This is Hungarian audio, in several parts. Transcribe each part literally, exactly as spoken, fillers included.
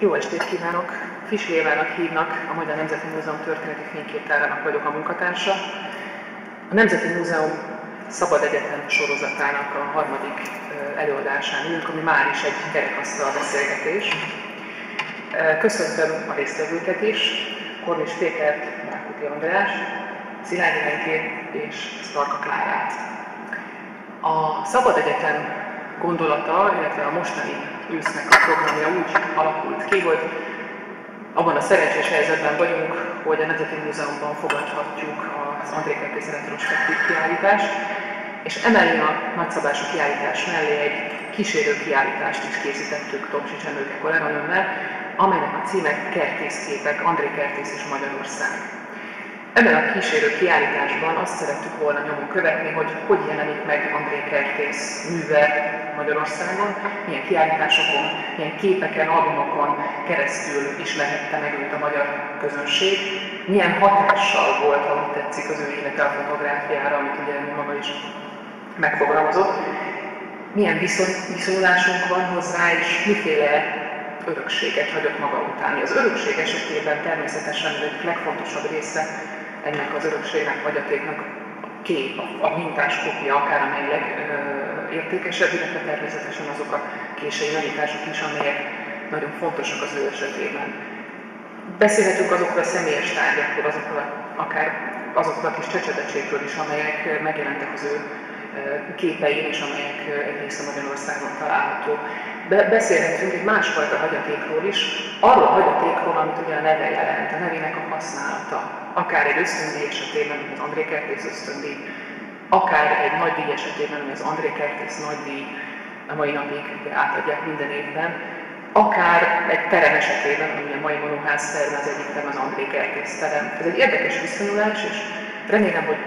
Jó estét kívánok! Fischer Évának hívnak, a Magyar Nemzeti Múzeum történeti fényképtárának vagyok a munkatársa. A Nemzeti Múzeum Szabad Egyetem sorozatának a harmadik előadásán ülünk, ami már is egy kerekasztal beszélgetés. Köszöntöm a résztvevőket is, Kornis Pétert, Márkuti András, Szilágyi Lenkét és Starka Klárát. A Szabad Egyetem gondolata, illetve a mostani ősznek a programja úgy alakult ki, hogy abban a szerencsés helyzetben vagyunk, hogy a Nemzeti Múzeumban fogadhatjuk az André Kertész retrospektív kiállítást, és emellé a nagyszabású kiállítás mellé egy kísérő kiállítást is készítettük Tomsics Emőke kolléganőmmel, amelynek a címe Kertészképek, André Kertész és Magyarország. Ebben a kísérő kiállításban azt szerettük volna nyomon követni, hogy hogy jelenik meg André Kertész műve Magyarországon, milyen kiállításokon, milyen képeken, albumokon keresztül ismerhette meg őt a magyar közönség, milyen hatással volt, ha úgy tetszik, az ő élete a fotográfiára, amit ugye maga is megfogalmazott, milyen viszony, viszonyulásunk van hozzá, és miféle örökséget hagyott maga után. Az örökség esetében természetesen az egyik legfontosabb része ennek az örökségnek, vagyatéknak a kép, a mintás kopia, akár amely legértékesebb, illetve természetesen azok a késői nagyítások is, amelyek nagyon fontosak az ő esetében. Beszélhetünk azokról a személyes tárgyakról, azokról, akár azokról a kis csecsedecsékről is, amelyek megjelentek az ő képein, és amelyek egész Magyarországon található. Be- beszélhetünk egy másfajta hagyatékról is, arról a hagyatékról, amit ugye a neve jelent, a nevének a használata. Akár egy ösztöndíj esetében, mint az André Kertész ösztöndíj, akár egy nagydíj esetében, mint az André Kertész nagydíj, a mai napig átadják minden évben, akár egy terem esetében, ami a mai Monóház terem, az egyik terem az André Kertész terem. Ez egy érdekes viszonyulás, és remélem, hogy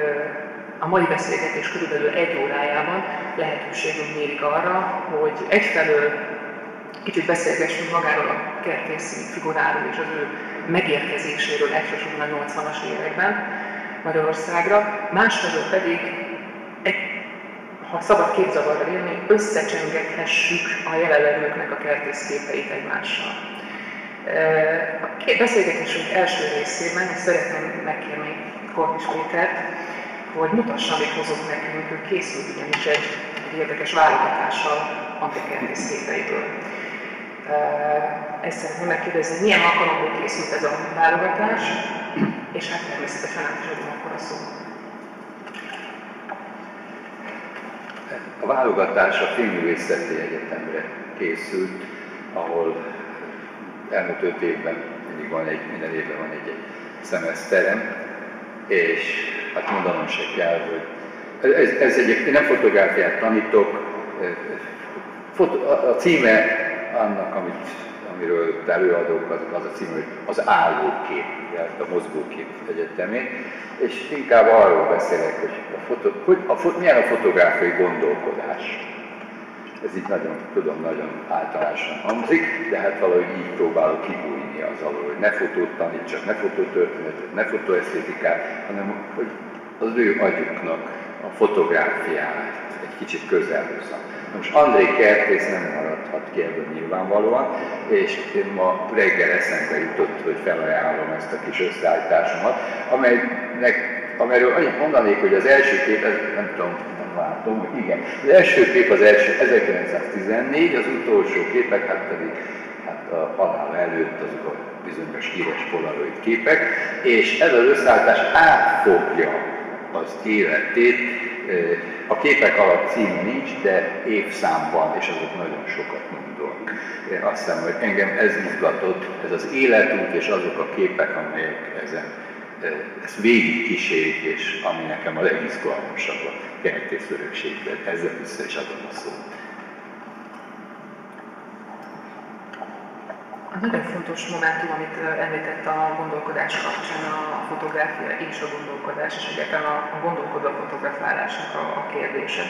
a mai beszélgetés körülbelül egy órájában lehetőségünk nyílik arra, hogy egyfelől kicsit beszélgessünk magáról a kertész figuráról és az ő megérkezéséről elsősorban a nyolcvanas években Magyarországra, másfelől pedig, egy, ha szabad képzavarra élni, összecsengethessük a jelenlevőknek a kertészképeit egymással. A beszélgetésünk első részében szeretném megkérni Kornis Pétert, hogy mutassa, amit hozott nekünk, ő készült ugyanis egy, egy érdekes válogatással André Kertész képeiből. Ezt szeretném megkérdezni, milyen alkalomból készült ez a válogatás, és hát természetesen át is adom akkor a szót. A válogatás a Filmművészeti Egyetemre készült, ahol elmúlt öt évben mindig van egy, minden évben van egy, egy szemeszterem, és hát mondanom se kell, hogy ez, ez egyébként nem fotográfiát tanítok, foto, a, a címe annak, amit, amiről előadok, az, az a címe, hogy az állókép, a mozgókép egyetemén, és inkább arról beszélek, hogy, a foto, hogy a, milyen a fotográfiai gondolkodás. Ez így nagyon, tudom, nagyon általánosan hangzik, de hát valahogy így próbálok kibújni az alól, hogy ne fotót tanítsak, ne fotótörténetet, ne fotóesztétikát, hanem hogy az ő agyuknak a fotográfiát egy kicsit közel hozzam. Most André Kertész nem maradhat ki ebből nyilvánvalóan, és én ma reggel eszembe jutott, hogy felajánlom ezt a kis összeállításomat, amelynek, amelyről annyit mondanék, hogy az első kép, ez, nem tudom, látom, hogy igen. Az első kép az első ezerkilencszáztizennégy, az utolsó képek, hát pedig hát a halál előtt azok a bizonyos híres polaroid képek, és ez az összeállítás átfogja az életét. A képek alatt cím nincs, de évszámban, és azok nagyon sokat mondanak. Én azt hiszem, hogy engem ez izgatott, ez az életünk, és azok a képek, amelyek ezen ezt végig kísérik, és ami nekem a legizgalmasabb a Kertész örökségben. Ezzel vissza is adom a szót. A nagyon fontos momentum, amit említett a gondolkodás kapcsán, a fotográfia és a gondolkodás, és egyáltalán a gondolkodó fotografálásnak a, a kérdése.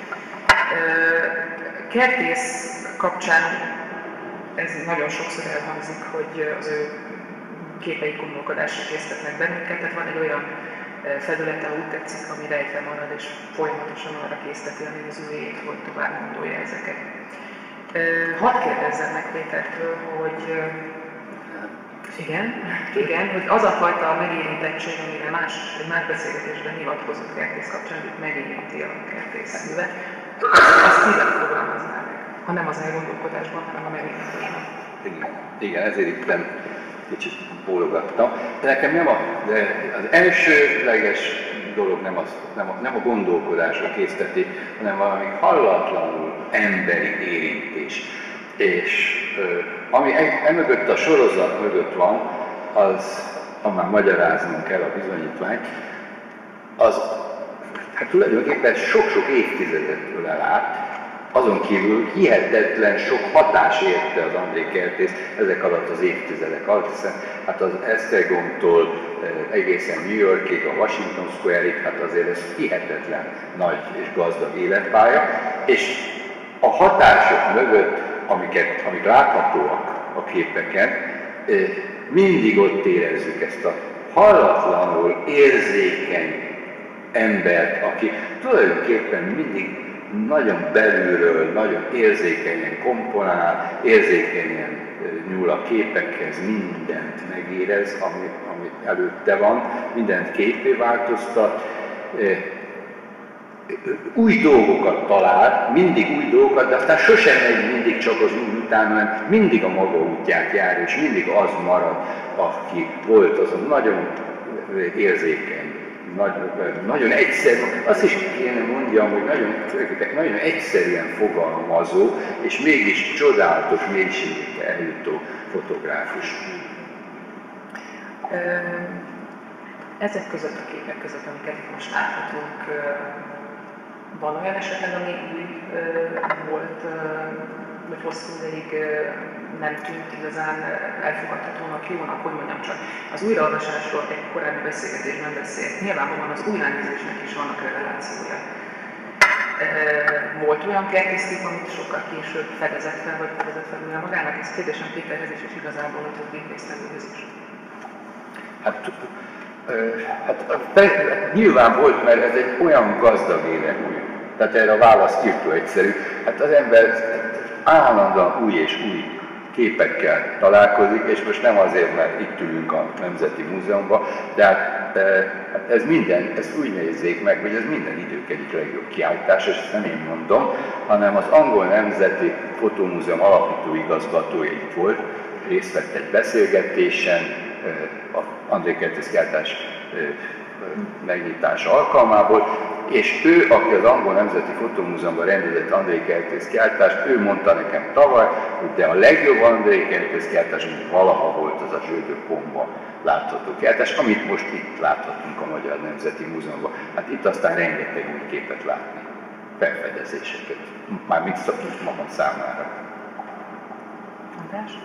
Kertész kapcsán ez nagyon sokszor elhangzik, hogy az ő képei gondolkodásra késztetnek bennünket, tehát van egy olyan felülete, úgy tetszik, ami rejtve marad, és folyamatosan arra készteti a nézőjét, hogy tovább gondolja ezeket. Hadd kérdezzem meg Pétertől, hogy igen, igen, hogy az a fajta megérintettség, amire más, más beszélgetésben hivatkozott kertész kapcsán, hogy megérinti a kertészművet, azt mivel fogalmazná meg? Ha nem az elgondolkodásban, hanem a megérintésben. Igen, igen, ezért itt nem kicsit bólogattam. De nekem nem a, de az elsőleges dolog nem, az, nem, a, nem a gondolkodásra készteti, hanem valami hallatlanul emberi érintés. És ami emögött a sorozat mögött van, az, ha már magyaráznunk kell a bizonyítványt, az hát tulajdonképpen sok-sok évtizedet ölel át, azon kívül hihetetlen sok hatás érte az André Kertészt ezek alatt az évtizedek alatt, hiszen hát az Esztergomtól egészen New Yorkig, a Washington Square-ig, hát azért ez hihetetlen nagy és gazdag életpálya, és a hatások mögött, amiket, amik láthatóak a képeken, mindig ott érezzük ezt a hallatlanul érzékeny embert, aki tulajdonképpen mindig nagyon belülről, nagyon érzékenyen komponál, érzékenyen nyúl a képekhez, mindent megérez, ami, ami előtte van, mindent képé változtat, új dolgokat talál, mindig új dolgokat, de aztán sosem megy mindig csak az új után, hanem mindig a maga útját jár, és mindig az marad, aki volt azon nagyon érzékeny. Nagy, nagyon egyszerű, azt is kéne mondjam, hogy nagyon, nagyon egyszerűen fogalmazó, és mégis csodálatos mélységekre eljutó fotográfus. Ezek között a képek között, amiket itt most láthatunk, van olyan esetleg, ami új volt, hogy hosszú ideig nem tűnt igazán elfogadhatónak, jónak, hogy mondjam csak. Az újraolvasásról egy korábbi beszélgetésben beszélt. Nyilvánvalóan az újránézésnek is vannak revelációja. Volt olyan kertészkép, amit sokkal később fedezett fel, vagy fedezett fel újra magának? Ez kérdésem Péterhez is, és igazából a többi résztvevőhöz is. Hát, hát de, nyilván volt, mert ez egy olyan gazdag életmű. Tehát erre a válasz írtó egyszerű. Hát az ember állandóan új és új képekkel találkozik, és most nem azért, mert itt ülünk a Nemzeti Múzeumban, de hát, hát ez minden, ezt úgy nézzék meg, hogy ez minden idők egyik legjobb kiállítás, és ezt nem én mondom, hanem az Angol Nemzeti Fotómúzeum alapító igazgatója itt volt, részt vett egy beszélgetésen, az André Kertész kiállítás megnyitása alkalmából, és ő, aki az Angol Nemzeti Fotómúzeumban rendezett André Kertész kiállítást, ő mondta nekem tavaly, hogy de a legjobb André Kertész kiállítás, amit valaha volt, az a Zsődöpomban látható kiállítás, amit most itt láthatunk a Magyar Nemzeti Múzeumban. Hát itt aztán rengeteg új képet látni, felfedezéseket, már mit szoktunk magam számára. András?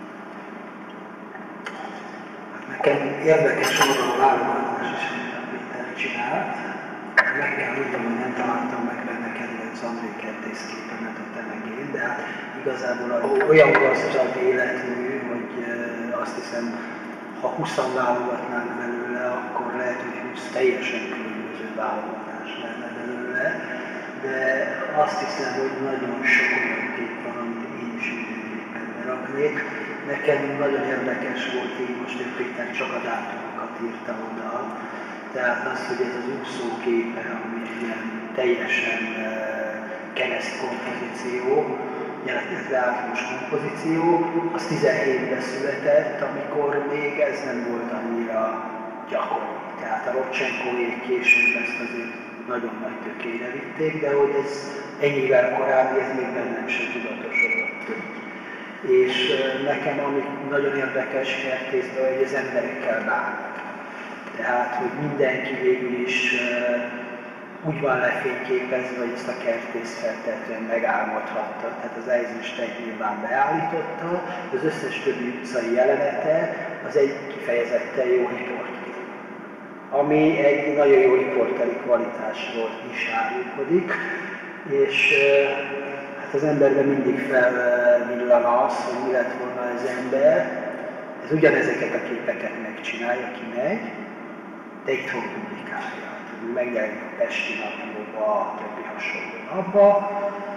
Nekem érdekes volna a válogatás is, amit a Péter csinált. Meg kell mondjam, hogy nem találtam meg benne kedvenc André Kertész képemet a telegén, de hát igazából olyan gazdag életmű, hogy azt hiszem, ha húszan válogatnánk belőle, akkor lehet, hogy húsz teljesen különböző válogatás lenne belőle, de azt hiszem, hogy nagyon sok olyan kép van, amit én is mindenképpen beraknék. Nekem nagyon érdekes volt, így most, hogy Péter csak a dátumokat írta oda. Tehát az, hogy ez az úszó képe, ami ilyen teljesen kereszt kompozíció, illetve átlagos kompozíció, az tizenhétben született, amikor még ez nem volt annyira gyakori. Tehát a Rodcsenkóék később ezt azért nagyon nagy tökére vitték, de hogy ez ennyivel korábbi, ez még bennem sem tudatosodott. És nekem, ami nagyon érdekes Kertészben, hogy az emberekkel bánnak. Tehát, hogy mindenki végül is uh, úgy van lefényképezve, hogy ezt a Kertész feltétlenül megálmodhatta. Tehát az Eisenstein nyilván beállította, az összes többi utcai jelenete az egy kifejezetten jó riportkép. Ami egy nagyon jó riporteri kvalitásról is árulkodik, és uh, hát az emberben mindig felvillan az, hogy mi lett volna az ember. Ez ugyanezeket a képeket megcsinálja, ki megy, de itthon publikálja. Megjelenik a Pesti Naplóba, a többi hasonló napba,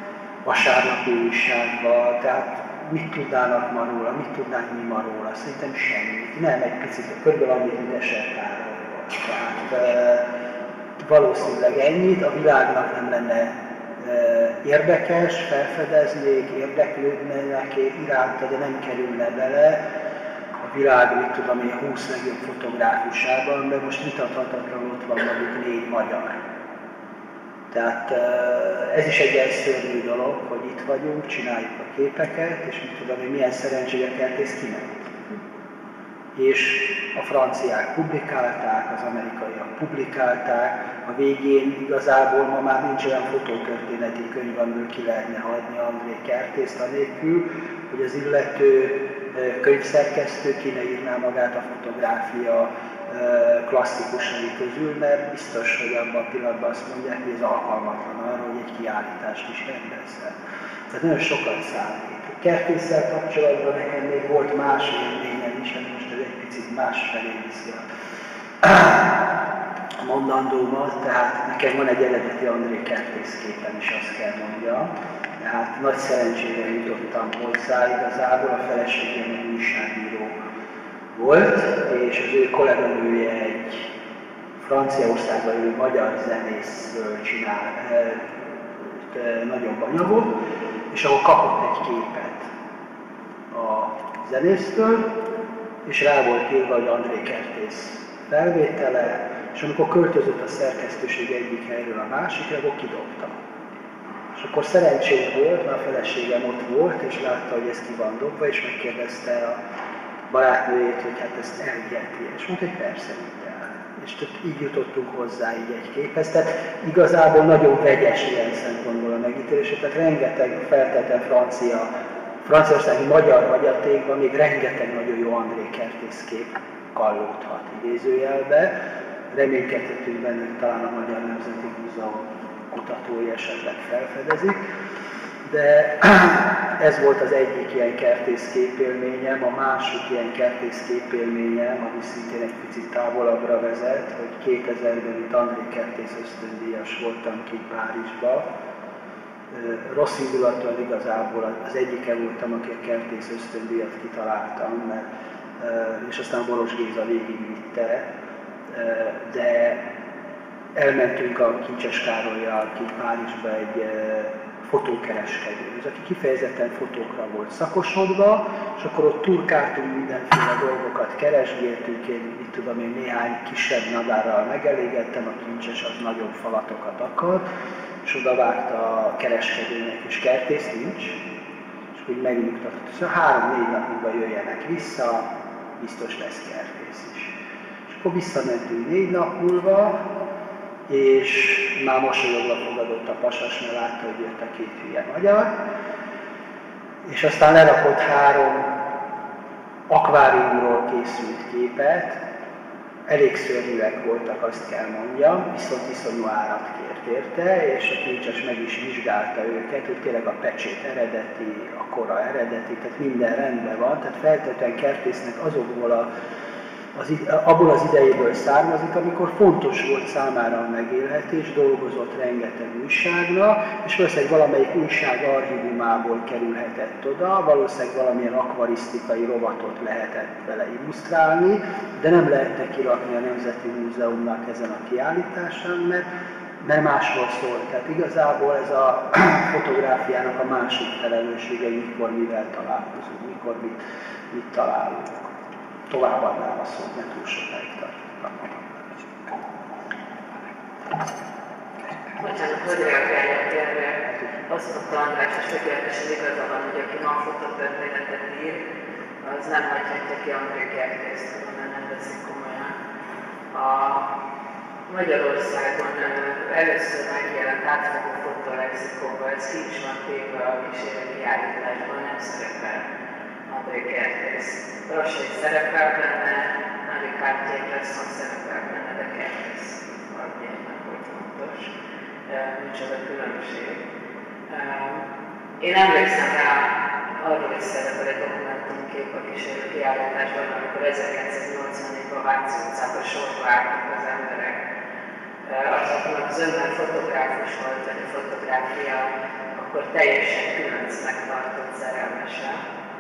vasárnapi újságba, tehát mit tudnának ma róla, mit tudnánk mi ma róla, szerintem semmit. Nem egy picit, körülbelül annyit, mint Escher Károlyról. Tehát e, valószínűleg ennyit, a világnak nem lenne e, érdekes, felfedeznék, érdeklődnének iránta, de nem kerülne bele a világ, mit tudom én, húsz legjobb fotográfusában, de most vitathatatlanul ott van mondjuk négy magyar. Tehát ez is egy egyszerű dolog, hogy itt vagyunk, csináljuk a képeket, és mit tudom én, milyen szerencsére kertész kiment. És a franciák publikálták, az amerikaiak publikálták, a végén igazából ma már nincs olyan fotótörténeti könyv, amiből ki lehetne hagyni André Kertészt anélkül, hogy az illető könyvszerkesztő ki ne írná magát a fotográfia klasszikusai közül, mert biztos, hogy abban a pillanatban azt mondják, hogy ez alkalmatlan arra, hogy egy kiállítást is rendezzen. Tehát nagyon sokat számít. Kertésszel kapcsolatban nekem még volt más élményem is, most ez egy picit más felé viszi a mondandómat, tehát nekem van egy eredeti André Kertész képem is, azt kell mondjam. Tehát nagy szerencsére jutottam hozzá, igazából a feleségem egy újságíró volt, és az ő kolléganője egy Franciaországban élő magyar zenészről csinál e, e, nagyobb anyagot, és ahol kapott egy képet a zenésztől, és rá volt írva, hogy André Kertész felvétele, és amikor költözött a szerkesztőség egyik helyről a másikra, akkor kidobta. És akkor szerencsém volt, mert a feleségem ott volt, és látta, hogy ez ki van dobva, és megkérdezte a barátnőjét, hogy hát ezt elviheti, és mondta, hogy persze, vidd el. És így jutottunk hozzá így egy képhez. Tehát igazából nagyon vegyes ilyen szempontból a megítélése, tehát rengeteg feltétlen francia, franciaországi magyar hagyatékban még rengeteg nagyon jó André Kertész kép kallódhat idézőjelbe. Reménykedhetünk benne, hogy talán a Magyar Nemzeti Múzeum kutatói esetleg felfedezik. De ez volt az egyik ilyen Kertész képélményem, a másik ilyen Kertész képélményem, ami szintén egy picit távolabbra vezet, hogy kétezerben itt André Kertész ösztöndíjas voltam ki Párizsba. Rossz indulatúan igazából az egyike voltam, aki a Kertész ösztöndíjat kitaláltam, mert, és aztán Boros Géza végigvitte, de elmentünk a Kincses Károllyal ki Párizsba egy fotókereskedőhöz, aki kifejezetten fotókra volt szakosodva, és akkor ott turkáltunk, mindenféle dolgokat keresgéltünk, én mit tudom én néhány kisebb nadárral megelégettem, a Kincses az nagyobb falatokat akar, és oda vágta a kereskedőnek, és Kertész nincs, és úgy megnyugtatott, szóval három-négy nap múlva jöjjenek vissza, biztos lesz Kertész is. És akkor visszamentünk négy nap múlva, és már mosolyogva fogadott a pasas, mert látta, hogy jött a két hülye magyar, és aztán lerakott három akváriumról készült képet, elég szörnyűek voltak, azt kell mondjam, viszont iszonyú árat kért érte, és a Kincses meg is vizsgálta őket, hogy tényleg a pecsét eredeti, a kora eredeti, tehát minden rendben van, tehát feltétlenül Kertésznek azokból a Az, abból az idejéből származik, amikor fontos volt számára a megélhetés, dolgozott rengeteg újságra, és valószínűleg valamelyik újság archívumából kerülhetett oda, valószínűleg valamilyen akvarisztikai rovatot lehetett vele illusztrálni, de nem lehetne kirakni a Nemzeti Múzeumnak ezen a kiállításán, mert, mert másról szól. Tehát igazából ez a fotográfiának a másik felelőssége, hogy mikor mivel találkozunk, mikor mit, mit találunk. Továbbadnám a szót, mert túl sokáig tartottam. Bocsánat, hogy reagáljak erre? Azt mondta András, és tökéletesen igaza van, hogy aki ma fototörténetet ír, az nem hagyhatja ki André Kertészt, hanem nem veszik komolyan. A Magyarországon először megjelent átfogó fotolexikonban, ez ki is van téve a kísérleti kiállításban, nem szerepel André Kertész. Rossék szerepel benne, Henri Cartier-Bresson szerepel benne, de Kertész valamiért volt fontos. Micsoda különbség. Én emlékszem rá, arról is szerepel egy dokumentumkép a kísérlő kiállításban, amikor ezerkilencszáznyolcvannégyban Váci utcában sorba álltak az emberek. Azoknak az önben fotográfus volt, vagy a fotográfia a akkor teljesen különcnek tartott szerelmese,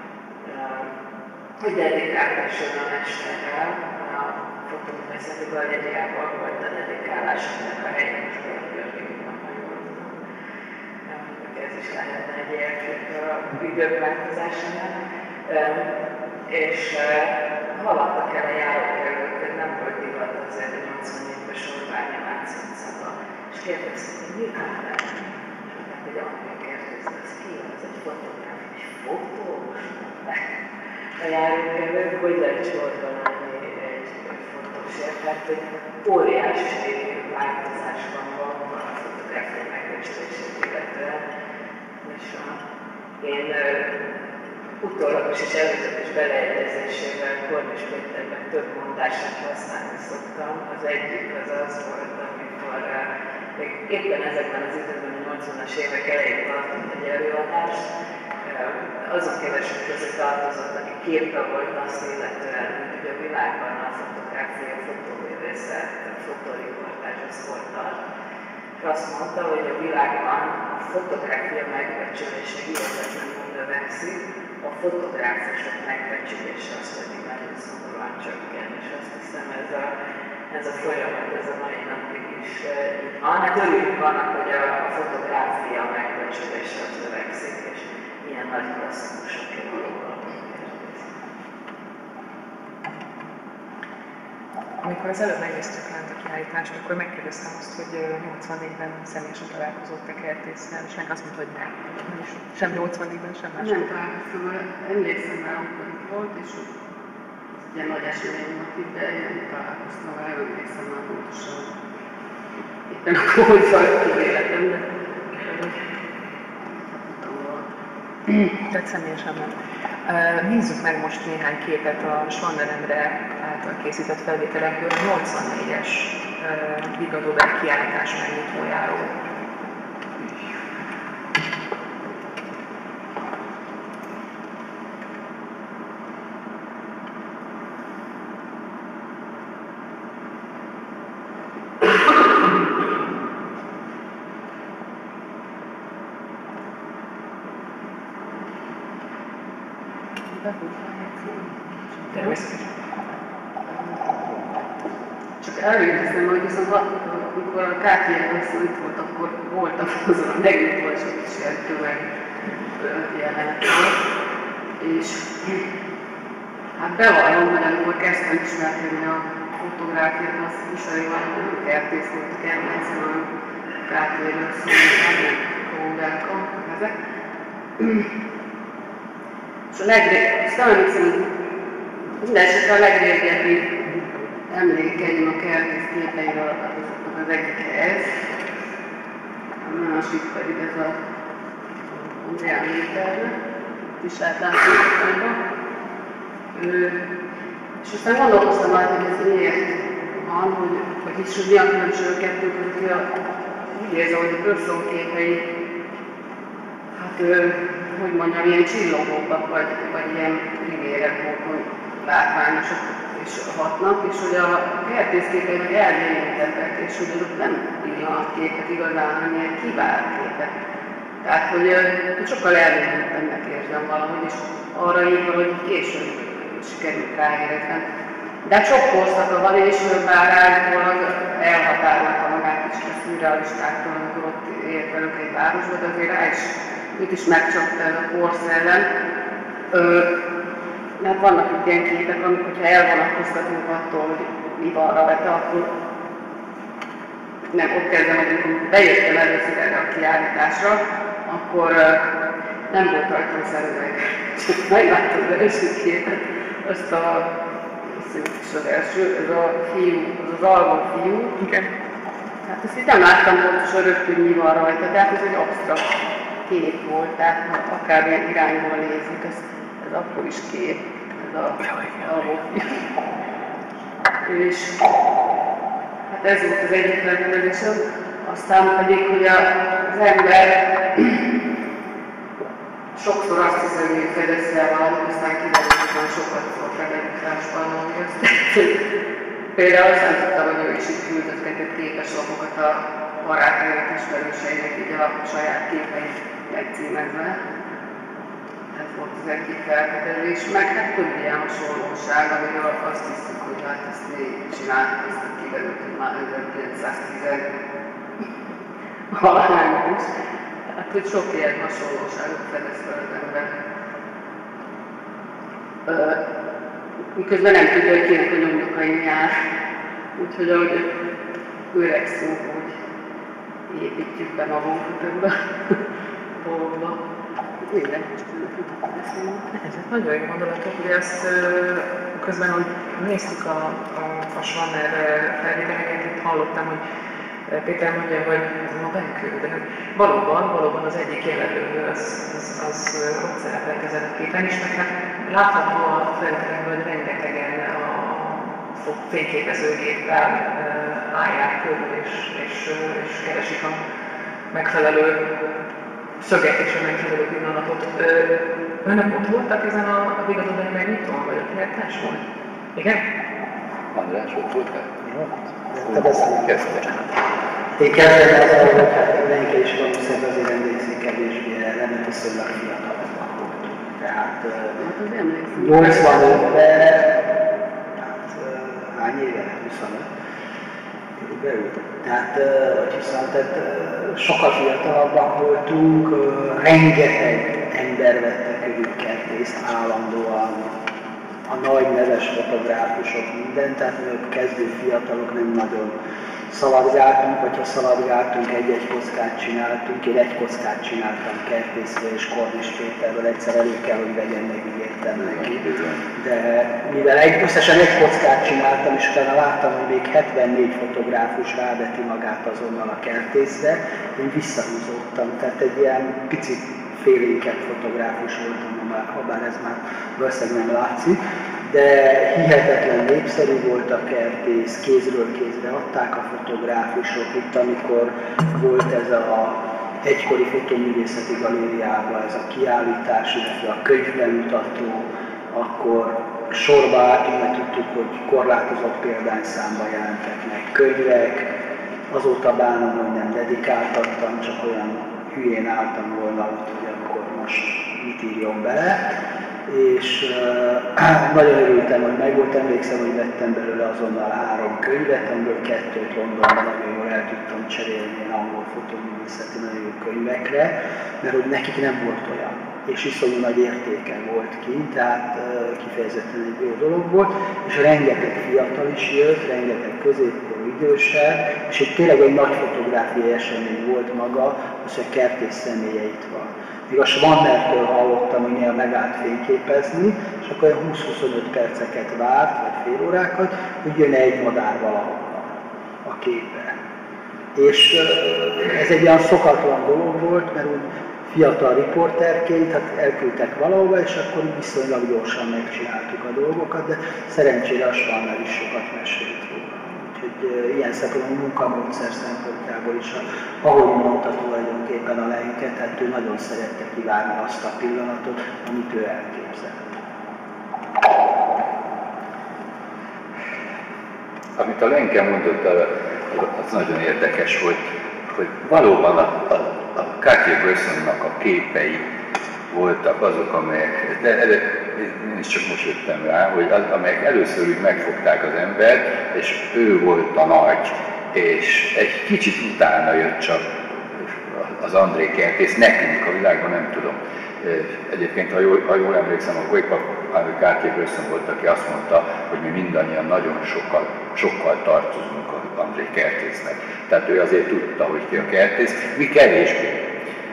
hogy dedikáltasson a mesterrel, a fotóművészeti galériában volt a dedikálásának a helye, most Györgyön, ha jól tudom. Ez is lehetne egy érkép a idők változásánál. És haladtak el a járókelők, hogy nem volt divat azért a nyolcvannégyben sorválni a Láncszínszaba. És kérdezték, hogy mi van lenni? Hát egy angol kérdezte, az ki az egy fotográf, egy fotós? A járókelők, hogy lehet sorbalani egy fotósért, tehát egy óriási változásban van a fotográfia megvestését illetően. És a, én utólagos és előzetes beleegyezésével Kornis Péterben több mondását használni szoktam. Az egyik az az volt, amikor még éppen ezekben az időben, a nyolcvanas évek elején tartott egy előadást, azon kevesek között tartozott, aki képbe volt azt illetően, hogy a világban a fotográfia, a fotóművészet, a fotóriportázs az hol tart. És azt mondta, hogy a világban a fotográfia megbecsülése hihetetlenül növekszik, a fotográfusok megbecsülése az pedig nagyon szomorúan csökken, és azt hiszem ez a, ez a folyamat, ez a mai napig is így van. Hát örülünk annak, hogy a, a fotográfia megbecsülése az növekszik, és ilyen nagy klasszikusok valóban. Amikor az előbb megnéztük lent a kiállítást, akkor megkérdeztem azt, hogy nyolcvannégyben személyesen találkozott-e Kertésszel, és meg azt mondta, hogy nem. Sem nyolcvannégyben, sem más. Nem találkoztam, emlékszem rá, amikor itt volt, és ilyen nagy esemény volt itt, de én találkoztam vele, emlékszem már pontosan. Éppen akkor, hogy zajlott kivéletem, de tehát személyesen nem. Nézzük meg most néhány képet a Schwander Endre által készített felvételekből a nyolcvannégyes Vigadóber kiállítás megnyitójáról. Természetesen. Csak elvégeztem, hogy viszont amikor a ká té er itt volt, akkor voltam azon a megnyitó és a kísértővel jelenetről. És hát bevallom, hogy amikor kezdtem ismerkedni a fotográfiát, azt kisaival, hogy nem Kertész volt a kedvencem, hanem a ká té er-ről szólni, Kódálka, ezek. És a legrégebbi, azt nem emlékszem, minden esetre a legrégebbi emlékeim a Kertész képeiről adottak az egyik ez. A másik pedig ez a Andrián Méterre, is átlátszózatányban. És aztán gondolkoztam már, hogy ez miért van, hogy, vagy is, hogy mi a különbség a kettő között, úgy érzem, hogy a Börszon képei, hát, hogy mondjam, ilyen csillogóbbak, vagy, vagy ilyen privérek módon látványosak és hatnak, és hogy a Kertész képei meg elmélyítettek, és hogy azok nem pillanatképek igazán, hanem ilyen kivált képek. Tehát, hogy, hogy sokkal elmélyítettebbnek érzem valahogy, és arra így valahogy később sikerült ráérezni. De sok korszaka van, és bár állítólag elhatárolta magát is a szürrealistáktól, amikor ott ért velük egy városba, de azért rá is, őt is megcsapta ez a korszellem. Mert vannak itt ilyen képek, amikor, hogyha elvonatkoztatunk attól, hogy mi van rajta, akkor nem, ott kezdem, hogy amikor bejöttem először erre a kiállításra, akkor nem volt rajta a szemüveg. Csak megláttam az első képet, azt a, azt is az első, ez a fiú, az az alvó fiú. Igen. Hát ezt itt nem láttam pontosan rögtön, mi van rajta, de hát ez egy absztrakt kép volt, tehát akármilyen irányból nézzük, ez, ez akkor is kép, ez a alvó fiú. És hát ez volt az egyik legnagyobb, aztán pedig, hogy az ember sokszor azt hiszem, hogy fedezte el valamit, aztán kiderült, hogy sokat volt fedezésben, hogy azt például azt nem tudtam, hogy ő is itt küldözgetett képeslapokat a barátainak, ismerőseinek, így a saját képeit megcímezve. Ez volt az egyik feltételezés, meg hát több ilyen hasonlóság, amiről azt hiszük, hogy hát ezt mi csináltuk, ezt kiderült, hogy már ezerkilencszáztíz valahányban is. Hát, hogy sok ilyen hasonlóságot fedez fel az ember. Miközben nem tudja, hogy kinek a nyomdokain jár. Úgyhogy ahogy öregszünk, úgy építjük be magunkat ebbe a dolgokba. Igen, csak ezek nagyon jó gondolatok, ugye ezt közben, hogy néztük a, a, a Schwanner felvételeket, itt hallottam, hogy Péter mondja, hogy ez a benkő, de valóban, valóban az egyik jelölő az, az, az ott szerepel ezen a képen is, mert hát látható a felvételekből, hogy rengetegen a fényképezőgéppel állják körül és, és, és keresik a megfelelő szöget és a megfelelő pillanatot. Önök ott voltak ezen a Vigadóban megnyitón, vagy a kiállításon? Igen? András, ott voltál? Te beszélj. Kezdtem. Én kezdem azzal, hogy hát Lenke is valószínűleg azért emlékszik kevésbé erre, mert viszonylag fiatalabbak voltunk. Tehát nyolcvanötben, hát hány éve? huszonöt körülbelül. Tehát, vagy huszonöt, tehát sokkal fiatalabbak voltunk, rengeteg ember vette körül kertészt állandóan, a nagy neves fotográfusok, minden, tehát mi kezdő fiatalok nem nagyon szaladgáltunk, vagy ha szaladgáltunk, egy-egy kockát csináltunk, én egy kockát csináltam Kertészről és Kornis Péterről, egyszer elő kell, hogy vegyen, megígértem neki. De mivel egy, összesen egy kockát csináltam, és utána láttam, hogy még hetvennégy fotográfus ráveti magát azonnal a Kertészre, én visszahúzódtam, tehát egy ilyen picit félénkebb fotográfus voltam, ha bár ez már valószínűleg nem látszik, de hihetetlen népszerű volt a Kertész, kézről kézre adták a fotográfusok. Itt, amikor volt ez a egykori fotoművészeti galériában ez a kiállítás, illetve a könyvbemutató, akkor sorba álltunk, mert tudtuk, hogy korlátozott példányszámba jelentek meg könyvek. Azóta bánom, hogy nem dedikáltattam, csak olyan hülyén álltam volna ott, hogy akkor most mit írjon bele. És uh, nagyon örültem, hogy megvolt, emlékszem, hogy vettem belőle azonnal három könyvet, amiből kettőt Londonban nagyon jól el tudtam cserélni ilyen angol fotoművészeti nagyon jó könyvekre, mert hogy nekik nem volt olyan, és iszonyú nagy értéke volt kint, tehát uh, kifejezetten egy jó dolog volt, és rengeteg fiatal is jött, rengeteg középkorú idősebb, és itt tényleg egy nagy fotográfiai esemény volt maga, az, hogy Kertész személye itt van. Még a Schwannertől hallottam, hogy néha megállt fényképezni, és akkor olyan húsz-huszonöt perceket várt, vagy fél órákat, hogy jön egy madár valahonnan a képbe. És ez egy olyan szokatlan dolog volt, mert úgy fiatal riporterként hát elküldtek valahova, és akkor viszonylag gyorsan megcsináltuk a dolgokat, de szerencsére a Schwanner is sokat mesélt róla. Úgyhogy ilyen szempontból a munkamódszer szempontjából is, ahogy mondta tulajdonképpen a Lenke, tehát ő nagyon szerette kivárni azt a pillanatot, amit ő elképzelt. Amit a Lenke mondott, az nagyon érdekes, hogy, hogy valóban a, a, a Cartier-Bressonnak a képei voltak azok, amelyek, de én is csak most jöttem rá, hogy az, amelyek először úgy megfogták az embert, és ő volt a nagy, és egy kicsit utána jött csak az André Kertész, nekünk a világban nem tudom. Egyébként, ha jól, ha jól emlékszem, a Wake Up Cartier-Bresson volt, aki azt mondta, hogy mi mindannyian nagyon sokkal, sokkal tartozunk az André Kertésznek. Tehát ő azért tudta, hogy ki a Kertész, mi kevésbé.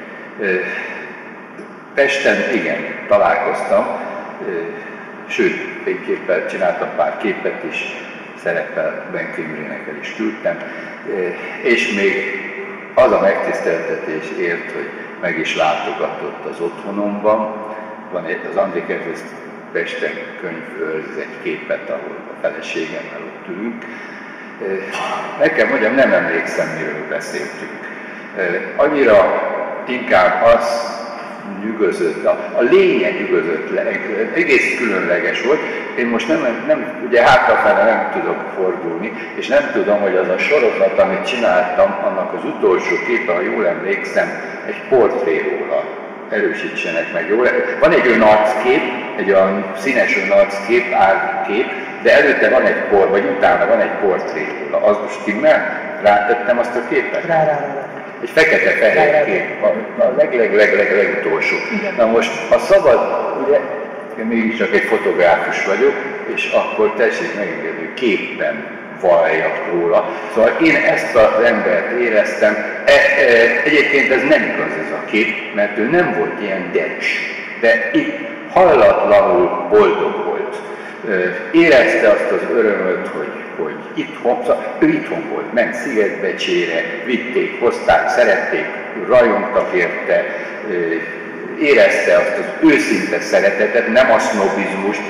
Pesten igen, találkoztam, sőt, fényképpel csináltam pár képet is, szerepel Benkő Imrének el is küldtem, és még az a megtiszteltetés ért, hogy meg is látogatott az otthonomban. Van az André Kertész Pesten könyvőrz egy képet, ahol a feleségemmel ott ülünk. Meg kell mondjam, nem emlékszem, miről beszéltünk. Annyira inkább azt ügözött, a, a lényeg ügözött, le, egész különleges volt. Én most nem, nem ugye hátrafele nem tudok fordulni, és nem tudom, hogy az a sorozat, amit csináltam, annak az utolsó képe, ha jól emlékszem, egy portré róla. Erősítsenek meg, jól? Van egy olyan arckép, egy olyan színes olyan arckép, árkép, de előtte van egy por, vagy utána van egy portré róla. Az most stimmel? Rátettem azt a képet? Rá, rá, rá. Egy fekete-fehér kép, a, a leg, leg, leg, leg, legutolsó. Na most, a szabad, ugye, én mégiscsak egy fotográfus vagyok, és akkor tessék megengedni, képpen valljak róla. Szóval én ezt az embert éreztem, e, e, egyébként ez nem igaz ez a kép, mert ő nem volt ilyen decs, de itt hallatlanul boldog volt. Érezte azt az örömöt, hogy, hogy itthon, szóval ő itthon volt, ment Szigetbecsére, vitték, hozták, szerették, rajongtak érte, érezte azt az őszinte szeretetet, nem a sznobizmust.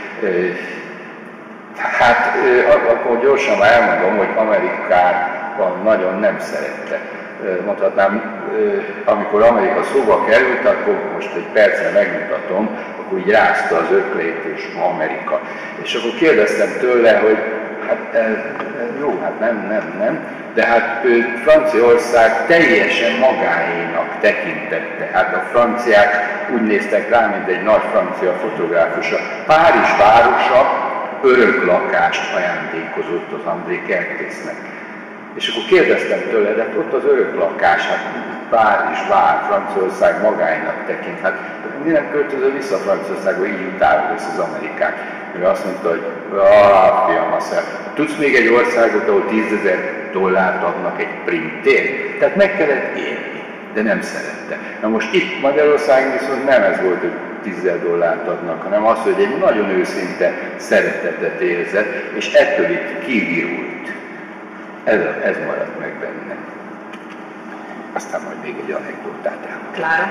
Hát akkor gyorsan elmondom, hogy Amerikában nagyon nem szerette. Mondhatnám, amikor Amerika szóba került, akkor most egy percre megmutatom, akkor így rázta az öklét és Amerika. És akkor kérdeztem tőle, hogy hát jó, hát nem, nem, nem, de hát ő Franciaország teljesen magáénak tekintette. Hát a franciák úgy néztek rá, mint egy nagy francia fotográfusa. Párizs városa öröklakást ajándékozott az André Kertésznek. És akkor kérdeztem tőle, de ott az öröklakás, hát Párizs vár, Franciaország magáinak tekint. Hát mi nem költözöl vissza Franciaországba, így utálod ezt az Amerikát. Ő azt mondta, hogy ah, fiam, azt tudsz még egy országot, ahol tízezer dollárt adnak egy printért? Tehát meg kellett élni, de nem szerette. Na most itt Magyarországon viszont nem ez volt, hogy tízezer dollárt adnak, hanem az, hogy egy nagyon őszinte szeretetet érzett, és ettől itt kivirult. Ez, ez maradt meg bennem. Aztán majd még egy anekdotát elmondom. Klára?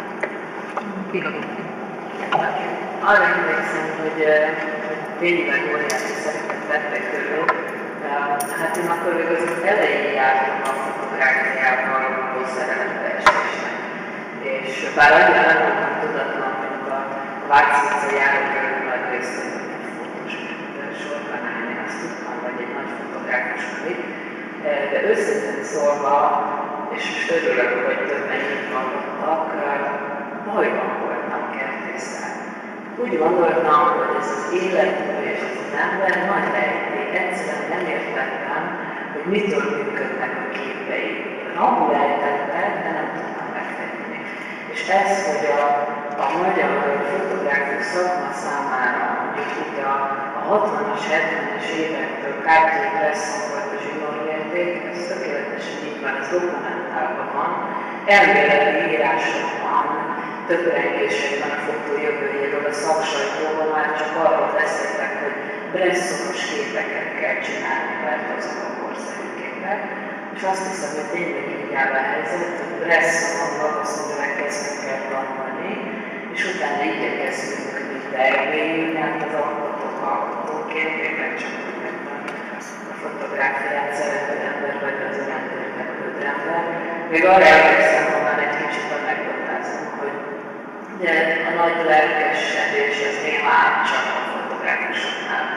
Arra emlékszem, hogy tényleg óriási szeretet vettek körül. Hát én akkor még az elején jártam a fotográfiával, a szerelembeesésnek. És bár annyira nem voltam tudatlan, hogy a Vácsica járókörül nagy részt egy fotós sorban állni, azt tudtam, hogy egy nagy fotográfus vagyok. De őszintén szólva, és most örülök, hogy többen így hallottak, bajban voltam Kertészel. Úgy gondoltam, hogy ez az életmű és ez az ember nagy rejték. Egyszerűen nem értettem, hogy mitől működnek a képei. Rabul ejtettek, de nem tudtam megfejteni. És ez, hogy a, a magyar fotográfus szakma számára, mondjuk ugye a, a hatvanas, hetvenes évektől Cartier-Bresson volt a zsinórmérték, ez tökéletesen így van, ez dokumentálva van, elméleti írásokban, töprengésekben a fotó jövőjéről, a szaksajtóban már csak arról beszéltek, hogy Bressonos képeket kell csinálni, mert azok a korszerű képek. És azt hiszem, hogy tényleg így áll a helyzet, hogy Bressonon valószínűleg elkezdtünk el tanulni, és utána igyekezünk mit elmélyülni, hát az alkotók alkotóként, tényleg csak a fotográfiát szerető ember, vagy az rendőrteklődő ember. Még arra emlékszem, ha már egy kicsit anekdotázunk, hogy ugye a nagy lelkesedés az néha csak a fotográfusoknál,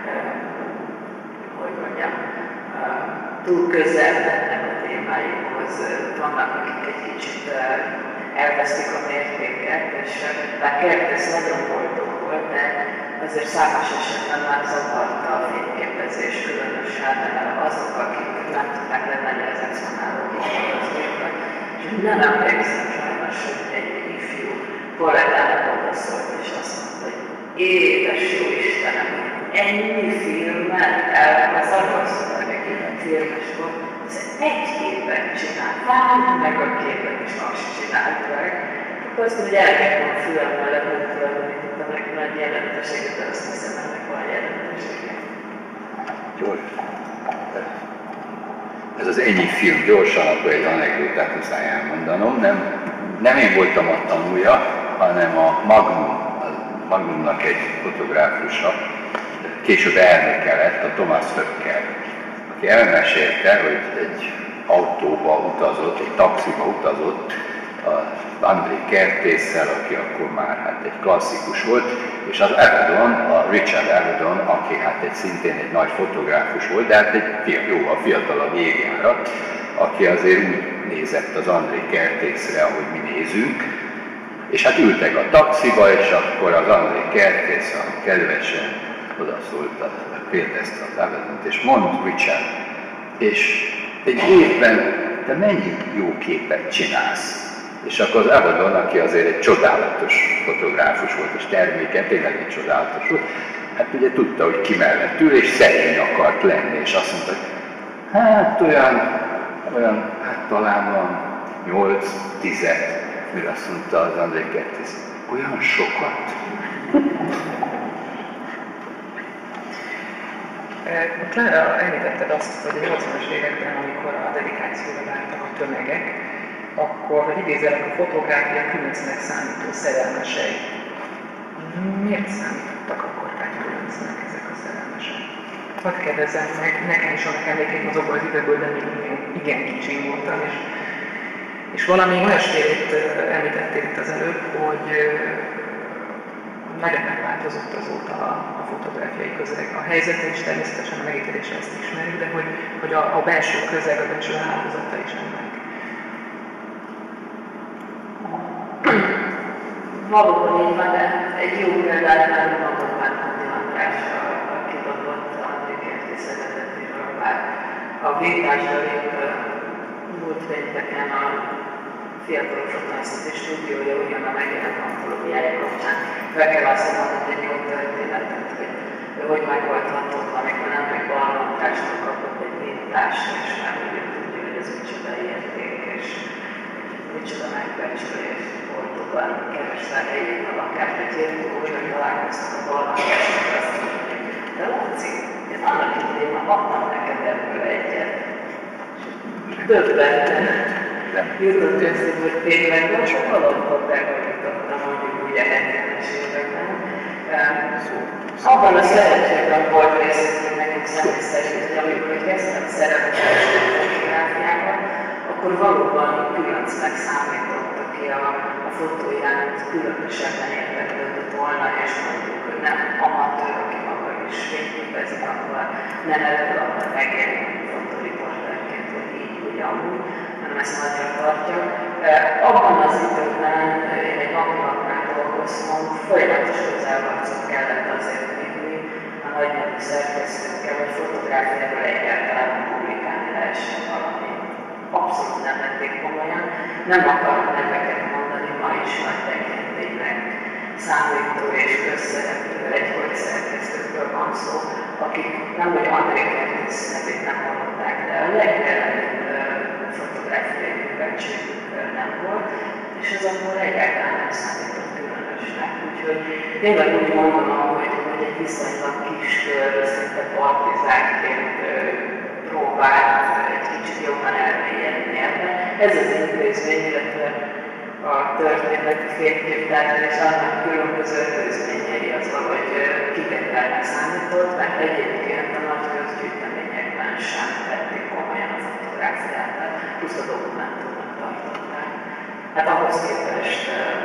hogy mondjam, túl közel mennek a témáikhoz, vannak, akik egy kicsit elvesztik a mértéket, és bár Kertész nagyon boldog volt, de azért számos esetben már zavarta a fényképezés különösen azok, akik nem tudták lemenni az exponálók igazgatókat. És nem emlékszem sajnos, hogy egy ifjú kollégának odaszólt, és azt mondta, hogy édes jó Istenem, ennyi filmet el, az arra neki filmes volt, ez egy képet csinál, vágj meg a képet, és azt csinált meg. Akkor azt mondja, hogy elkezdtem a fülem mellett, nem tulajdonítottam neki nagy jelentőséget, de azt hiszem, ennek van jelentősége. Gyors. Ez az ennyi film, gyorsan akkor egy anekdotát muszáj elmondanom. Nem, nem én voltam a tanulja, hanem a Magnum, a Magnumnak egy fotográfusa, később elnöke lett, a Thomas Höcker, aki elmesélte, hogy egy autóba utazott, egy taxiba utazott az André Kertésszel, aki akkor már hát egy klasszikus volt, és az Avedon, a Richard Avedon, aki hát egy szintén egy nagy fotográfus volt, de hát egy jóval fiatalabb évjárat, aki azért úgy nézett az André Kertészre, ahogy mi nézünk, és hát ültek a taxiba, és akkor az André Kertész a kedvesen odaszólt, kérdezte az Avedont, és mond Richard, és egy évben te mennyi jó képet csinálsz? És akkor az Avedon, aki azért egy csodálatos fotográfus volt, és terméken tényleg egy csodálatos volt, hát ugye tudta, hogy ki mellett ül, és szerény akart lenni, és azt mondta, hogy hát olyan, olyan, hát talán van nyolc-tizet, mire azt mondta az André Kertész, olyan sokat? Klára, említetted azt, hogy a nyolcvanas években, amikor a dedikációra vártak a tömegek, akkor, hogy idézelek, a fotográfia különcnek számító szerelmesei. Miért számítottak akkor rá különcnek ezek a szerelmesek? Hadd kérdezzem meg, nekem is vannak emlékeim azokból az időből, de még igen, igen kicsi voltam, és, és valami olyasmét említettél itt az előbb, hogy nagyon megváltozott azóta a, a fotográfiai közeg. A helyzete is természetesen, a megítélése ezt ismerjük, de hogy, hogy a, a belső közeg, a belső hálózata is ennek. Valóban így van, de egy jó példát már mondott már Andi András, aki dobott a André Kertész vezetéséről, bár a vétásról itt múlt pénteken a Fiatalosok Nagyszerű Stúdiója ugyan a megjelent antológiája kapcsán fel kell azt mondani egy jó történetet, hogy ő hogy megoldhatott, amikor nem meg barlantástól kapott egy vétást, és már úgy tudja, hogy ez micsoda érték, és micsoda megbecsülés volt oda, keresve helyén a lakást, egy értő, hogy találkoztak a barlantástól, azt mondja, de Laci, én annak idején már adtam neked ebből egyet. Döbbenten jutott össze, hogy tényleg nem sok alapot behagyítottam, mondjuk ugye hetvenes években. Abban a szerencsében volt részét, hogy nekünk személy szerint, hogy amikor kezdtem szerepelni a fotográfiában, akkor valóban különcnek számított, aki a, a fotóját különösebben érdeklődött volna, és mondjuk, hogy nem amatőr, aki maga is fényképezik, akkor nem ebből akar megjelenni fotóriporterként, hogy így, úgy, amúgy, hanem ezt nagyra tartja. Abban az időben én egy napilapnál dolgoztam, folyamatos közelharcot kellett azért vinni a nagynevű szerkesztőkkel, hogy fotográfiáról egyáltalán publikálni lehessen valami. Abszolút nem vették komolyan. Nem akarok neveket mondani, ma is nagy tekintélynek számító és közszereplő egykori szerkesztőkről van szó, akik nem hogy André Kertész nevét nem hallották, de a legjelenebb fotográfiai műveltségük nem volt, és ez akkor egyáltalán nem számított különösnek. Úgyhogy tényleg úgy gondolom, hogy, hogy egy viszonylag kis kör, szinte partizánként próbált egy kicsit jobban elmélyedni ebben. Ez az intézmény, illetve a történeti fényképtárgy és annak különböző előzményei az valahogy kivételnek számított, mert egyébként a nagy közgyűjteményekben sem vették komolyan a fotográfiát, tehát puszta dokumentumnak tartották. Hát ahhoz képest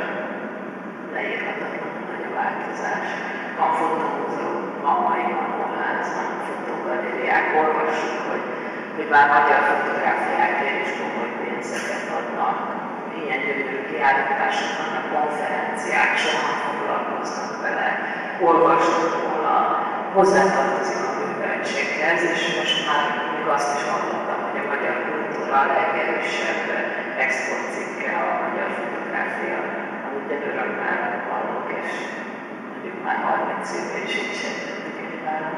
leírhatatlan nagy a változás. Van fotómúzeum, van mai Manolház, van fotógalériák, olvassuk, hogy, hogy bár magyar fotográfiákért is komoly pénzeket adnak, ilyen gyönyörű kiállítások vannak, konferenciák, sokan foglalkoznak vele, olvasnak róla, hozzátartozik a műveltséghez, és most már még azt is hallottam, hogy a magyar kultúra a legerősebb exportcikke a magyar fotográfia, amit én örömmel hallok, és mondjuk már harminc éve is így sejtettük egy várat.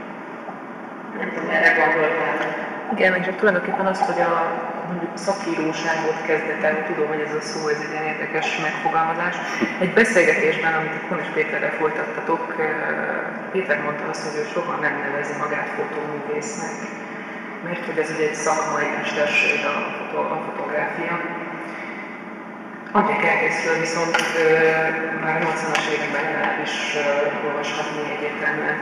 Nem tudom, erre gondoltál? Igen, és tulajdonképpen azt, hogy a mondjuk szakíróságot kezdett el, tudom, hogy ez a szó, ez egy ilyen érdekes megfogalmazás. Egy beszélgetésben, amit a Konis Péterrel folytattatok, Péter mondta azt, hogy ő soha nem nevezi magát fotóművésznek, mert hogy ez ugye egy szakmai mesterség a, fotó, a fotográfia. André Kertészről viszont már nyolcvanas években legalábbis olvashatni egyértelműen,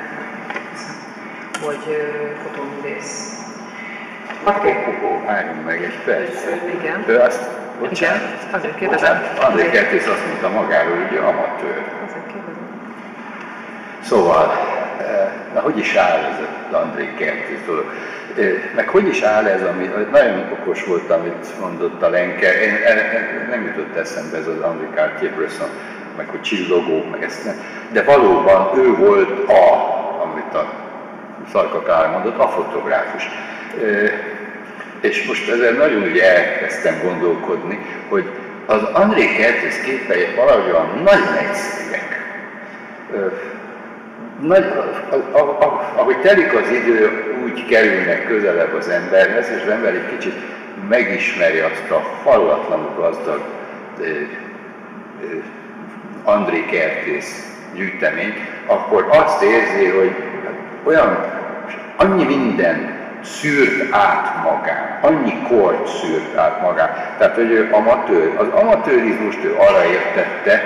hogy fotóművész. Akkor álljon meg egy percet. Igen. Ő azt Bocsánat. Igen, azért kérdezem. André Kertész azt mondta magáról, hogy amatőr. Azért kérdezem. Szóval, na hogy is áll ez az André Kertész dolog? Meg hogy is áll ez, ami nagyon okos volt, amit mondott a Lenke, én, nem jutott eszembe ez az André Cartier-Bresson, meg hogy csillogó, meg ezt nem. De valóban ő volt a, amit a Szarka Kál mondott, a fotográfus. És most ezen nagyon úgy elkezdtem gondolkodni, hogy az André Kertész képei valahogyan nagyon egyszerűek. Nagy, a, a, a, ahogy telik az idő, úgy kerülnek közelebb az emberhez, és az ember egy kicsit megismeri azt a hallatlanul gazdag eh, eh, André Kertész gyűjteményt, akkor azt érzi, hogy olyan, annyi minden szűrt át magán, annyi kort szűrt át magán. Tehát, hogy ő amatőr, az amatőrizmust ő arra értette,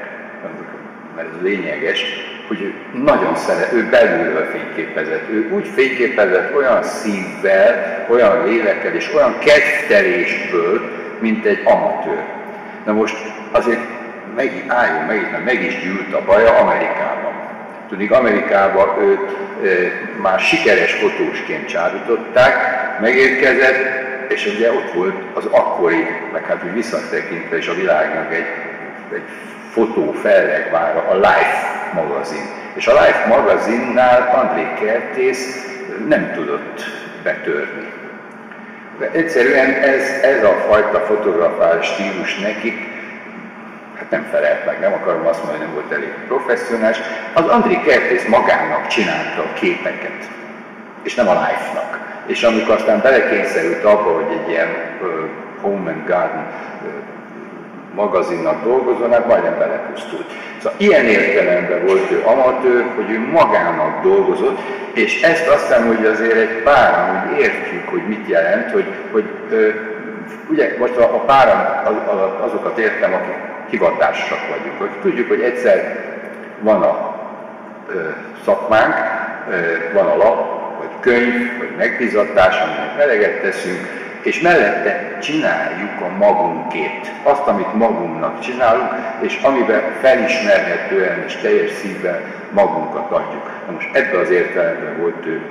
mert ez lényeges, hogy ő nagyon szeret, ő belülről fényképezett, ő úgy fényképezett olyan szívvel, olyan lélekkel és olyan kedvtelésből, mint egy amatőr. Na most azért meg, álljunk meg, mert meg is gyűlt a baja Amerikában. Tudjuk, Amerikában őt e, már sikeres fotósként csábították, megérkezett, és ugye ott volt az akkori, meg hát úgy visszatekintve is a világnak egy, egy fotó fellegvára, a Life magazin. És a Life magazinnál André Kertész nem tudott betörni. De egyszerűen ez, ez a fajta fotografális stílus nekik, hát nem felelt meg, nem akarom azt mondani, nem volt elég professzionális. Az André Kertész magának csinálta a képeket, és nem a Life-nak. És amikor aztán belekényszerült abba, hogy egy ilyen uh, Home and Garden uh, magazinnak dolgozóan, hát majdnem belepusztult. Szóval ilyen értelemben volt ő amatőr, hogy ő magának dolgozott, és ezt azt hiszem, hogy azért egy páran úgy értjük, hogy mit jelent, hogy, hogy ö, ugye most a, a páran az, azokat értem, akik hivatásosak vagyunk. Hogy tudjuk, hogy egyszer van a ö, szakmánk, ö, van a lap, vagy könyv, vagy megbízatás, aminek eleget teszünk, és mellette csináljuk a magunkét, azt, amit magunknak csinálunk, és amiben felismerhetően és teljes szívvel magunkat adjuk. Na most ebben az értelemben volt ő,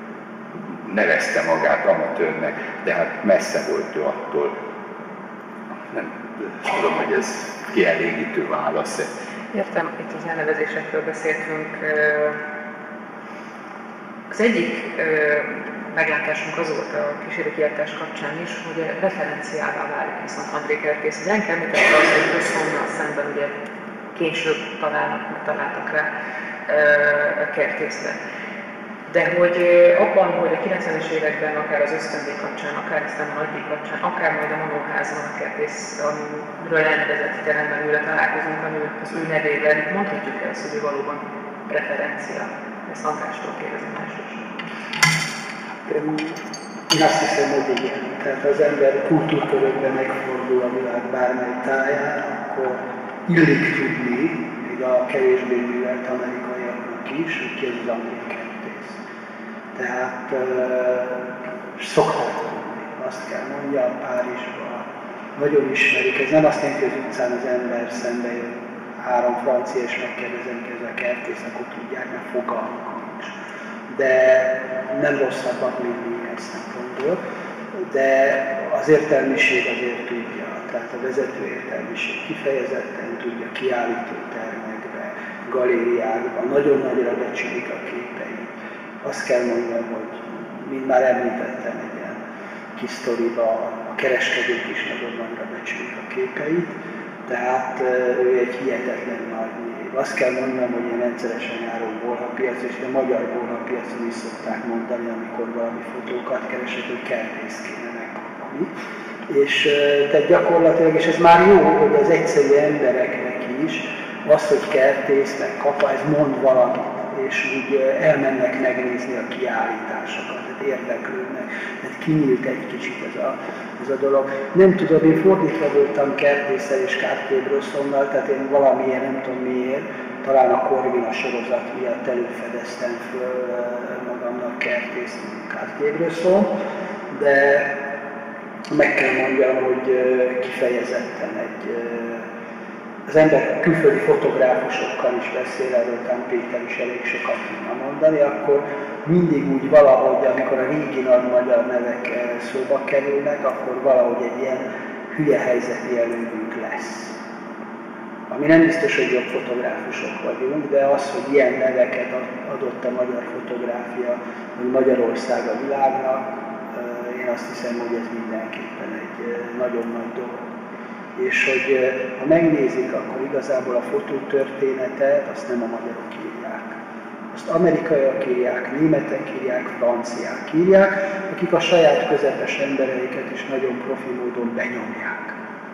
nevezte magát amatőrnek, de hát messze volt ő attól. Nem tudom, hogy ez kielégítő válasz. Értem, itt az elnevezésekről beszéltünk. Az egyik meglátásunk az volt a kísérőkiáltás kapcsán is, hogy referenciává válik viszont André Kertész. Ugye ennek említette azt, hogy Brussonnal szemben ugye később találnak, találtak rá a Kertészre. De hogy abban, hogy a kilencvenes években, akár az ösztöndíj kapcsán, akár aztán a nagydíj kapcsán, akár majd a Manóházban a Kertész, amiről elnevezett teremben újra találkozunk, ami az ő nevében, mondhatjuk el azt, hogy ő valóban referencia. Ezt Andrástól kérdezem elsősorban. Én azt hiszem, hogy igen. Tehát az ember kultúrkörökben megfordul a világ bármely táján, akkor illik tudni, még a kevésbé művelt amerikaiaknak is, hogy ki az André Kertész. Tehát uh, szokták tudni, azt kell mondjam, Párizsban nagyon ismerik. Ez nem azt jelenti, hogy utcán az ember szembe jön három francia, és megkérdezem, hogy ez a Kertész, akkor tudják, mert fogalmuk nincs. De nem rosszabbak, mint mi ilyen szempontból, de az értelmiség azért tudja, tehát a vezető értelmiség kifejezetten tudja, kiállítótermekbe, galériákban, nagyon nagyra becsülik a képeit. Azt kell mondjam, hogy mint már említettem egy ilyen kis sztoriba, a kereskedők is nagyon nagyra becsülik a képeit, tehát ő egy hihetetlen nagy név. Azt kell mondanom, hogy én rendszeresen járok bolhapiac, és a magyar bolhapiacon is szokták mondani, amikor valami fotókat keresek, hogy Kertész kéne megkapni. És tehát gyakorlatilag, és ez már jó, hogy az egyszerű embereknek is, az, hogy Kertész megkapja, ez mond valamit, és úgy elmennek megnézni a kiállításokat, tehát érdeklődnek, tehát kinyílt egy kicsit ez a, ez a dolog. Nem tudom, én fordítva voltam Kertészel és Cartier-Bressonnal, tehát én valamiért, nem tudom miért, talán a Corvina sorozat miatt előfedeztem föl magamnak Kertészt, Cartier-Bresson, de meg kell mondjam, hogy kifejezetten egy, az ember külföldi fotográfusokkal is beszél, erről talán Péter is elég sokat tudna mondani, akkor mindig úgy valahogy, amikor a régi nagy magyar nevek szóba kerülnek, akkor valahogy egy ilyen hülye helyzeti előnyünk lesz. Ami nem biztos, hogy jobb fotográfusok vagyunk, de az, hogy ilyen neveket adott a magyar fotográfia, vagy Magyarország a világnak, én azt hiszem, hogy ez mindenképpen egy nagyon nagy dolog. És hogy ha megnézik, akkor igazából a fotótörténetet azt nem a magyarok írják. Azt amerikaiak írják, németek írják, franciák írják, akik a saját közepes embereiket is nagyon profi módon benyomják.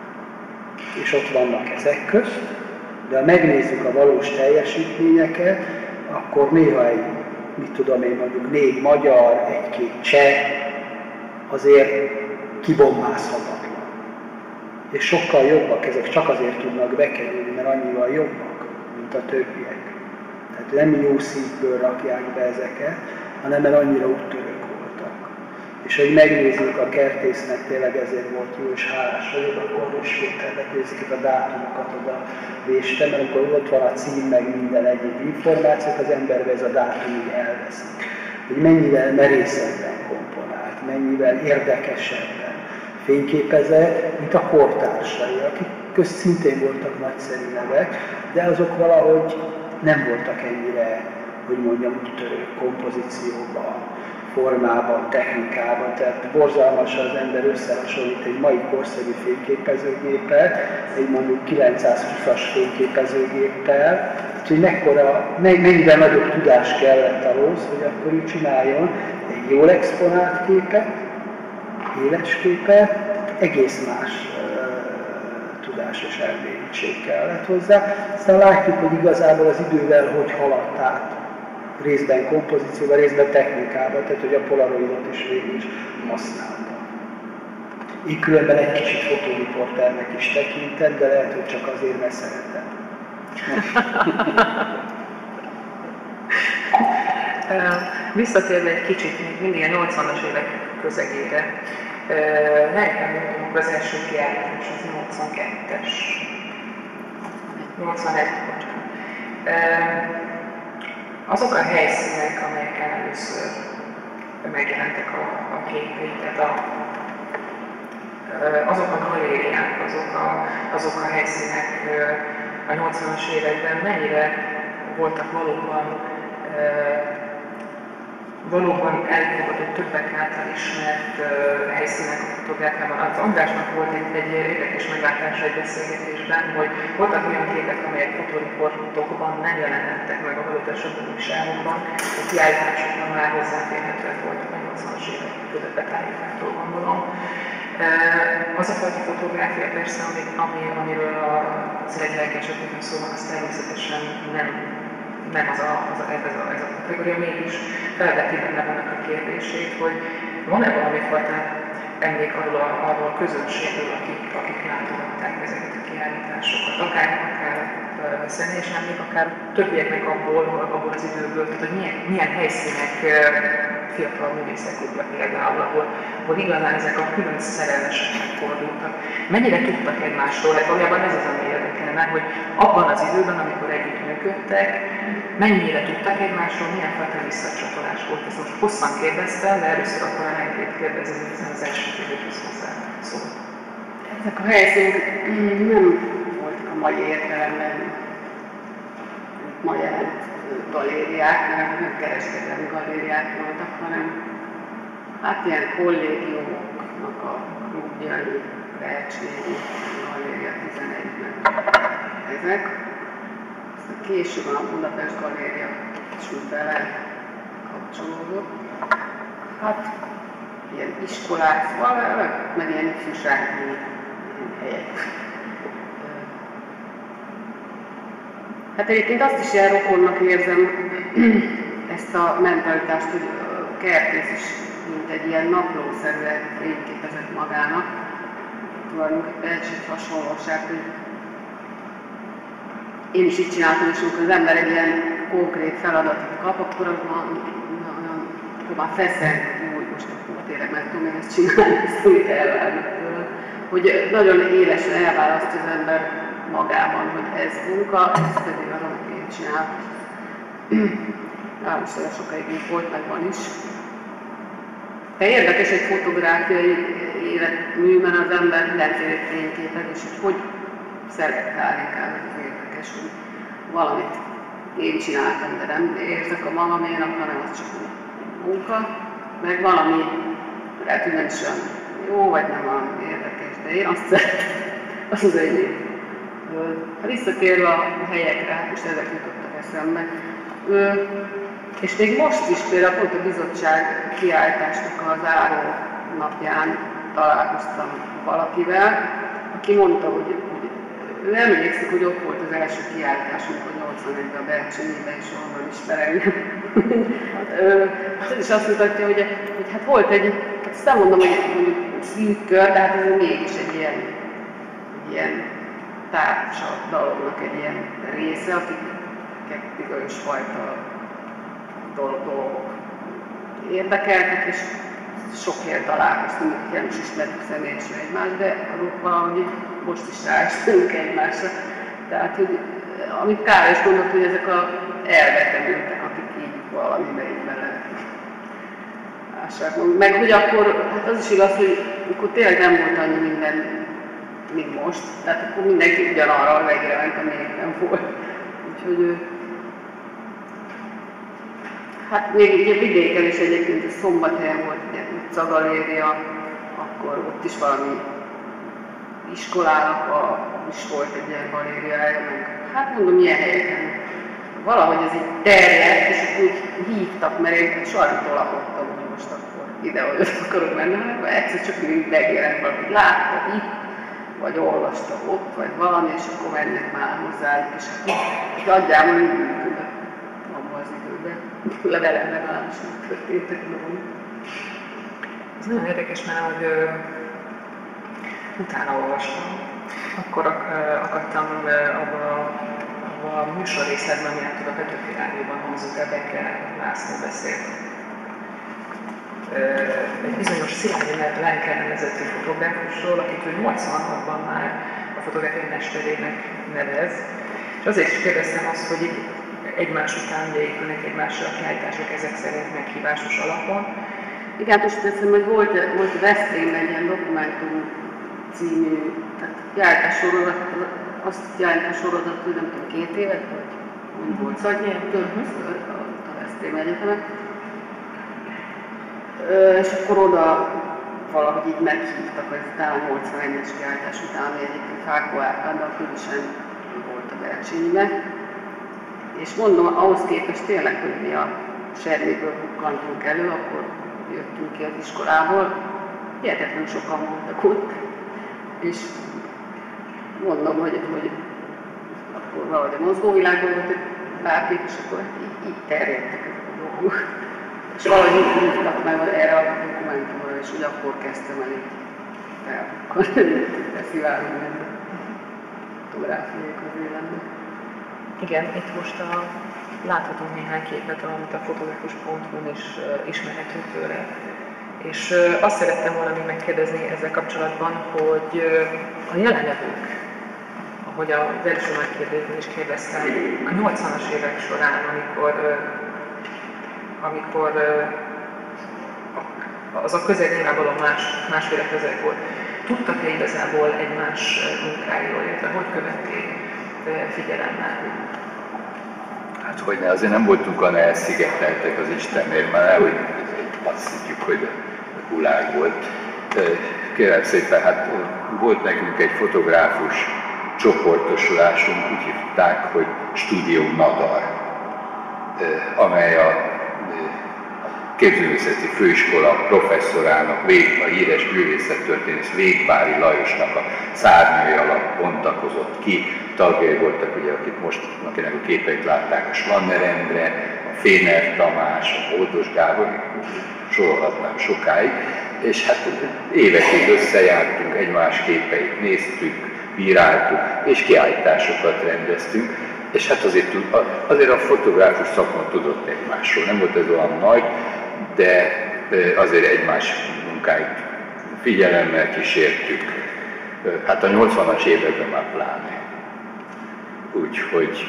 És ott vannak ezek közt, de ha megnézzük a valós teljesítményeket, akkor néha egy, mit tudom én, mondjuk négy magyar, egy-két cseh, azért kibombázhatatlan. És sokkal jobbak, ezek csak azért tudnak bekerülni, mert annyival jobbak, mint a többiek. Tehát nem jó szívből rakják be ezeket, hanem mert annyira úttörők voltak. És hogy megnézzük a Kertésznek, tényleg ezért volt jó, és hálás vagyok, akkor Kódos Péternek nézzük a dátumokat oda véstem, mert amikor ott van a cím, meg minden egyéb információk, az emberbe ez a dátum így elveszik. Hogy mennyivel merészebben komponált, mennyivel érdekesebben fényképezett, mint a kortársai, akik közt szintén voltak nagyszerű nevek, de azok valahogy nem voltak ennyire, hogy mondjam, úttörő kompozícióban, formában, technikában, tehát borzalmas az ember összehasonlít egy mai korszerű fényképezőgéppel, egy mondjuk kilencszázhúszas fényképezőgéppel, úgyhogy mekkora, mennyivel nagyobb tudás kellett ahhoz, hogy akkor ő csináljon egy jól exponált képet, éles képet, egész más uh, tudás és elmélyítség kellett hozzá. Aztán látjuk, hogy igazából az idővel hogy haladt át, részben kompozícióban, részben technikában, tehát hogy a polaroidot is végül is használta. Így különben egy kicsit fotóriporternek is tekintett, de lehet, hogy csak azért, mert szeretem. Visszatérve egy kicsit, még mindig a nyolcvanas évek közegére, nekem mondjuk az első kiállítás, az nyolcvankettes. nyolcvanegy, bocsánat. Azok a helyszínek, amelyeken először megjelentek a, a képei, tehát a, azok a galériák, azok a, azok a helyszínek a nyolcvanas években mennyire voltak valóban valóban elfogadott, többek által ismert uh, helyszínek a fotográfiában. Az Andrásnak volt egy, egy érdekes meglátása egy beszélgetésben, hogy voltak olyan képek, amelyek fotóriportokban nem jelentettek meg a valótasabb újságokban, a kiállításokban már hozzáférhetőek voltak a nyolcvanas évek közepetállítástól, gondolom. Uh, az a fajta fotográfia persze, ami, ami, amiről az egyek esetében szó van, az természetesen nem nem az a, az a, ez, a, ez a kategória, mégis felveti benne annak a kérdését, hogy van-e valami fajta emlék arról a, arról a közönségről, akik, akik látogatták ezeket a kiállításokat, akár, akár személyes emlék, akár többieknek abból, abból az időből, tehát hogy milyen, milyen helyszínek fiatal művészek útnak például, ahol, ahol igazán ezek a külön szerelmesek megfordultak. Mennyire tudtak egymásról, valójában ez az, ami érdekelne, hogy abban az időben, amikor együtt működtek, mennyire tudtak egymásról, milyen fajta visszacsatolás volt. Ezt most hosszan kérdeztem, de először akkor a legjobb kérdezni, hiszen az első kérdés hozzá szólt. Ezek a helyszínek nem voltak a mai értelemben ma jelent galériák, mert nem kereskedelmi galériák voltak, hanem hát ilyen kollégiumoknak a klubjai, Recsnégi galéria tizenegyben ezek. Aztán később a Budapest galéria is úgy bele kapcsolódott. Hát ilyen iskolák, szóval meg ilyen ifjúsági helyek. Hát egyébként azt is ilyen rokonnak érzem ezt a mentalitást, hogy a Kertész is mint egy ilyen naplószerűen fényképezett magának. Tulajdonképpen egy hasonlóság, hogy én is így csináltam, és amikor az ember egy ilyen konkrét feladatot kap, akkor az már, akkor már feszeng, hogy most akkor tényleg meg tudom én ezt csinálni, ezt, amit elvárnak tőle. Hogy nagyon élesen elválasztja az ember magában, hogy ez munka, ez pedig az, amit én csinálok. Államszerűen sokáig így volt, meg van is. De érdekes egy fotográfiai életműben az ember mindenféle fényképet, és hogy hogy szelektál inkább, ez érdekes, hogy valamit én csináltam, de nem érzek a magaménak, hanem az csak munka, meg valami, lehet, hogy nem is olyan jó, vagy nem olyan érdekes, de én azt szeretem, az az egyik. Hát visszatérve a helyekre, és ezek jutottak eszembe. És még most is például pont a bizottság kiállításnak az záró napján találkoztam valakivel, aki mondta, hogy, hogy ő emlékszik, hogy ott volt az első kiállításunk a nyolcvanegyben a Bercsényében, és onnan ismerem. Ez is azt mutatja, hogy, hogy hát volt egy, hát azt nem mondom, hogy mondjuk szűk kör, de hát ez mégis egy ilyen, ilyen társabb dolognak egy ilyen része, akiket bizonyos fajta dolgok érdekeltek, és sok helyen találkoztunk, akik nem is ismertük személyesen egymást, de azok valahogy most is ráesünk egymásra. Tehát, hogy amit Károly is mondott, hogy ezek az elvetemültek, akik így valamibe így bele ássák. Meg hogy akkor, hát az is igaz, hogy akkor tényleg nem volt annyi minden, mint most, tehát akkor mindenki ugyanarra a végre ment, amelyik nem volt. Úgyhogy hát még ugye vidéken is egyébként, Szombathelyen volt egy utcagaléria, akkor ott is valami iskolának a, is volt egy ilyen galériája, meg hát mondom, milyen helyeken. Valahogy ez így terjedt, és úgy hívtak, mert én soha nem tolakodtam, hogy most akkor ide, hogy ott akarok menni, hanem egyszer csak úgy megjelent valaki, látta itt, vagy olvasta ott, vagy valami, és akkor mennek már hozzájuk, és hát adjában így működött abban az időben. Levelem legalábbis nem történtek dolgok. Ez nagyon érdekes, mert hogy uh, utána olvastam, akkor uh, akadtam uh, abban a, abba a műsorrészletben, ami átad a Petőfi Rádióban hangzott, Ebeke László beszélt. Uh, egy bizonyos Szilágyi Lenker nevezetű fotográfusról, akit ő nyolcvanhatban már a fotográfiai mesterének nevez. És azért is kérdeztem azt, hogy egymás után végülnek egymásra a kiállítások ezek szerint meghívásos alapon. Igen, most teszem, hogy volt, volt Veszprémben egy ilyen dokumentum című, tehát kiállítás sorozat, azt kiállítás sorozat, hogy nem tudom, két évet, vagy úgy volt, szóval többször a Veszprém Egyetemen. És akkor oda valahogy így meghívtak, hogy talán a nyolcvanegyes kiállítás után, ami egyébként Fákó Árpáddal különösen volt a Bercsényben. És mondom, ahhoz képest tényleg, hogy mi a semmiből bukkantunk elő, akkor jöttünk ki az iskolából, hihetetlenül sokan voltak ott, és mondom, hogy, hogy akkor valahogy a mozgóvilágban volt egy bárkép, és akkor így, így terjedtek ezek a dolgok. És valahogy így hívtak meg erre a dokumentumra, és úgy akkor kezdtem el így felbukkanni, fesztiválni minden fotográfiák az életben. Igen, itt most a, láthatunk néhány képet, amit a fotográfus pont hu-n is uh, ismerhetünk tőle. És uh, azt szerettem volna még megkérdezni ezzel kapcsolatban, hogy uh, a jelenlevők, ahogy az első megkérdésben is kérdeztem, a nyolcvanas évek során, amikor, uh, amikor uh, az a közeg nyilvánvaló más, másféle közeg volt, tudtak-e igazából egymás munkáiról, illetve hogy követték figyelemmel? Hát hogyne, azért nem voltunk olyan elszigeteltek az Istennél, már nehogy azt hittjük, hogy a gulág volt. Kérem szépen, hát volt nekünk egy fotográfus csoportosulásunk, úgy hívták, hogy Stúdió Nadar, amely a képzőművészeti főiskola professzorának, a híres művészettörténész Végvári Lajosnak a szárnyai alatt bontakozott ki. Tagjai voltak, ugye, akik most, akinek a képeit látták, a Slanner Endre, a Féner Tamás, a Boldos Gábor, sorolhatnám sokáig, és hát évekig összejártunk, egymás képeit néztük, bíráltuk, és kiállításokat rendeztünk, és hát azért, azért a fotográfus szakma tudott egymásról, nem volt ez olyan nagy, de azért egymás munkáit figyelemmel kísértük. Hát a nyolcvanas években már pláne. Úgyhogy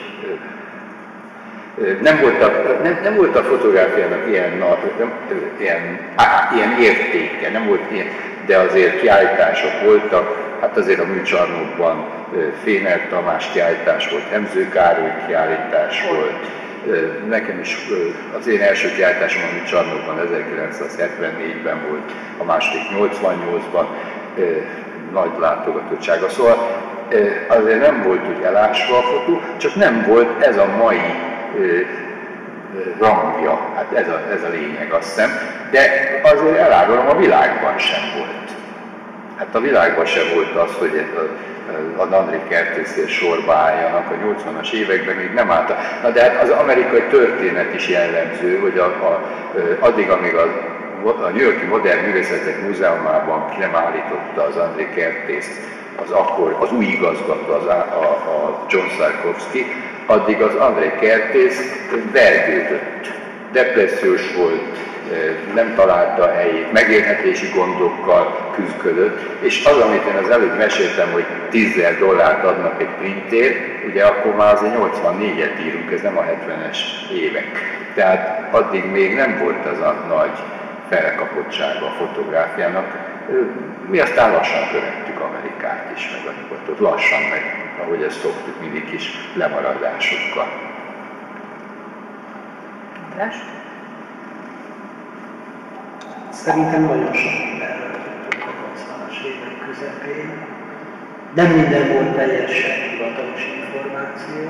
nem volt a, nem, nem volt a fotográfiának ilyen, nem, ilyen, á, ilyen értéke, nem volt ilyen, de azért kiállítások voltak. Hát azért a műcsarnokban Féner Tamás kiállítás volt, Hemző Károly kiállítás volt. Nekem is az én első kiállításom a műcsarnokban ezerkilencszázhetvennégyben volt, a második nyolcvannyolcban, nagy látogatottsága. Szóval azért nem volt úgy elásva a fotó, csak nem volt ez a mai rangja, hát ez a, ez a lényeg, azt hiszem, de azért elárulom, a világban sem volt. Hát a világban sem volt az, hogy a, a André kertészért sorba álljanak a nyolcvanas években, még nem álltak. Na de hát az amerikai történet is jellemző, hogy a, a, addig, amíg a, a New York-i Modern Művészetek Múzeumában ki nem állította az André kertészt, az akkor az új igazgató, az a, a, a John Szarkovszky, addig az André kertész vergődött, depressziós volt, nem találta a helyét, megélhetési gondokkal küzdött, és az, amit én az előbb meséltem, hogy tízezer dollárt adnak egy printért, ugye akkor már azért nyolcvannégyet írunk, ez nem a hetvenes évek. Tehát addig még nem volt az a nagy felkapottsága a fotográfiának. Mi aztán lassan követtük Amerikát is, meg a nyugatot, lassan, meg ahogy ezt szoktuk, mindig kis lemaradásokkal. András? Szerintem nagyon sok mindenről tudtunk a nyolcvanas évek közepén. Nem minden volt teljesen hivatalos információ,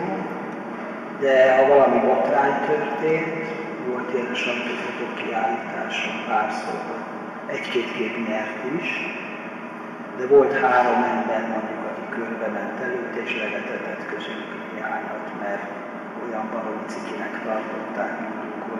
de ha valami botrány történt, volt ilyen a sajtófotók kiállításon párszor, egy-két kép nyert is, de volt három ember mondjuk, aki körbe ment előtt és levetetett közülük néhányat, mert olyan baromi cikinek tartották, mondjuk, hogy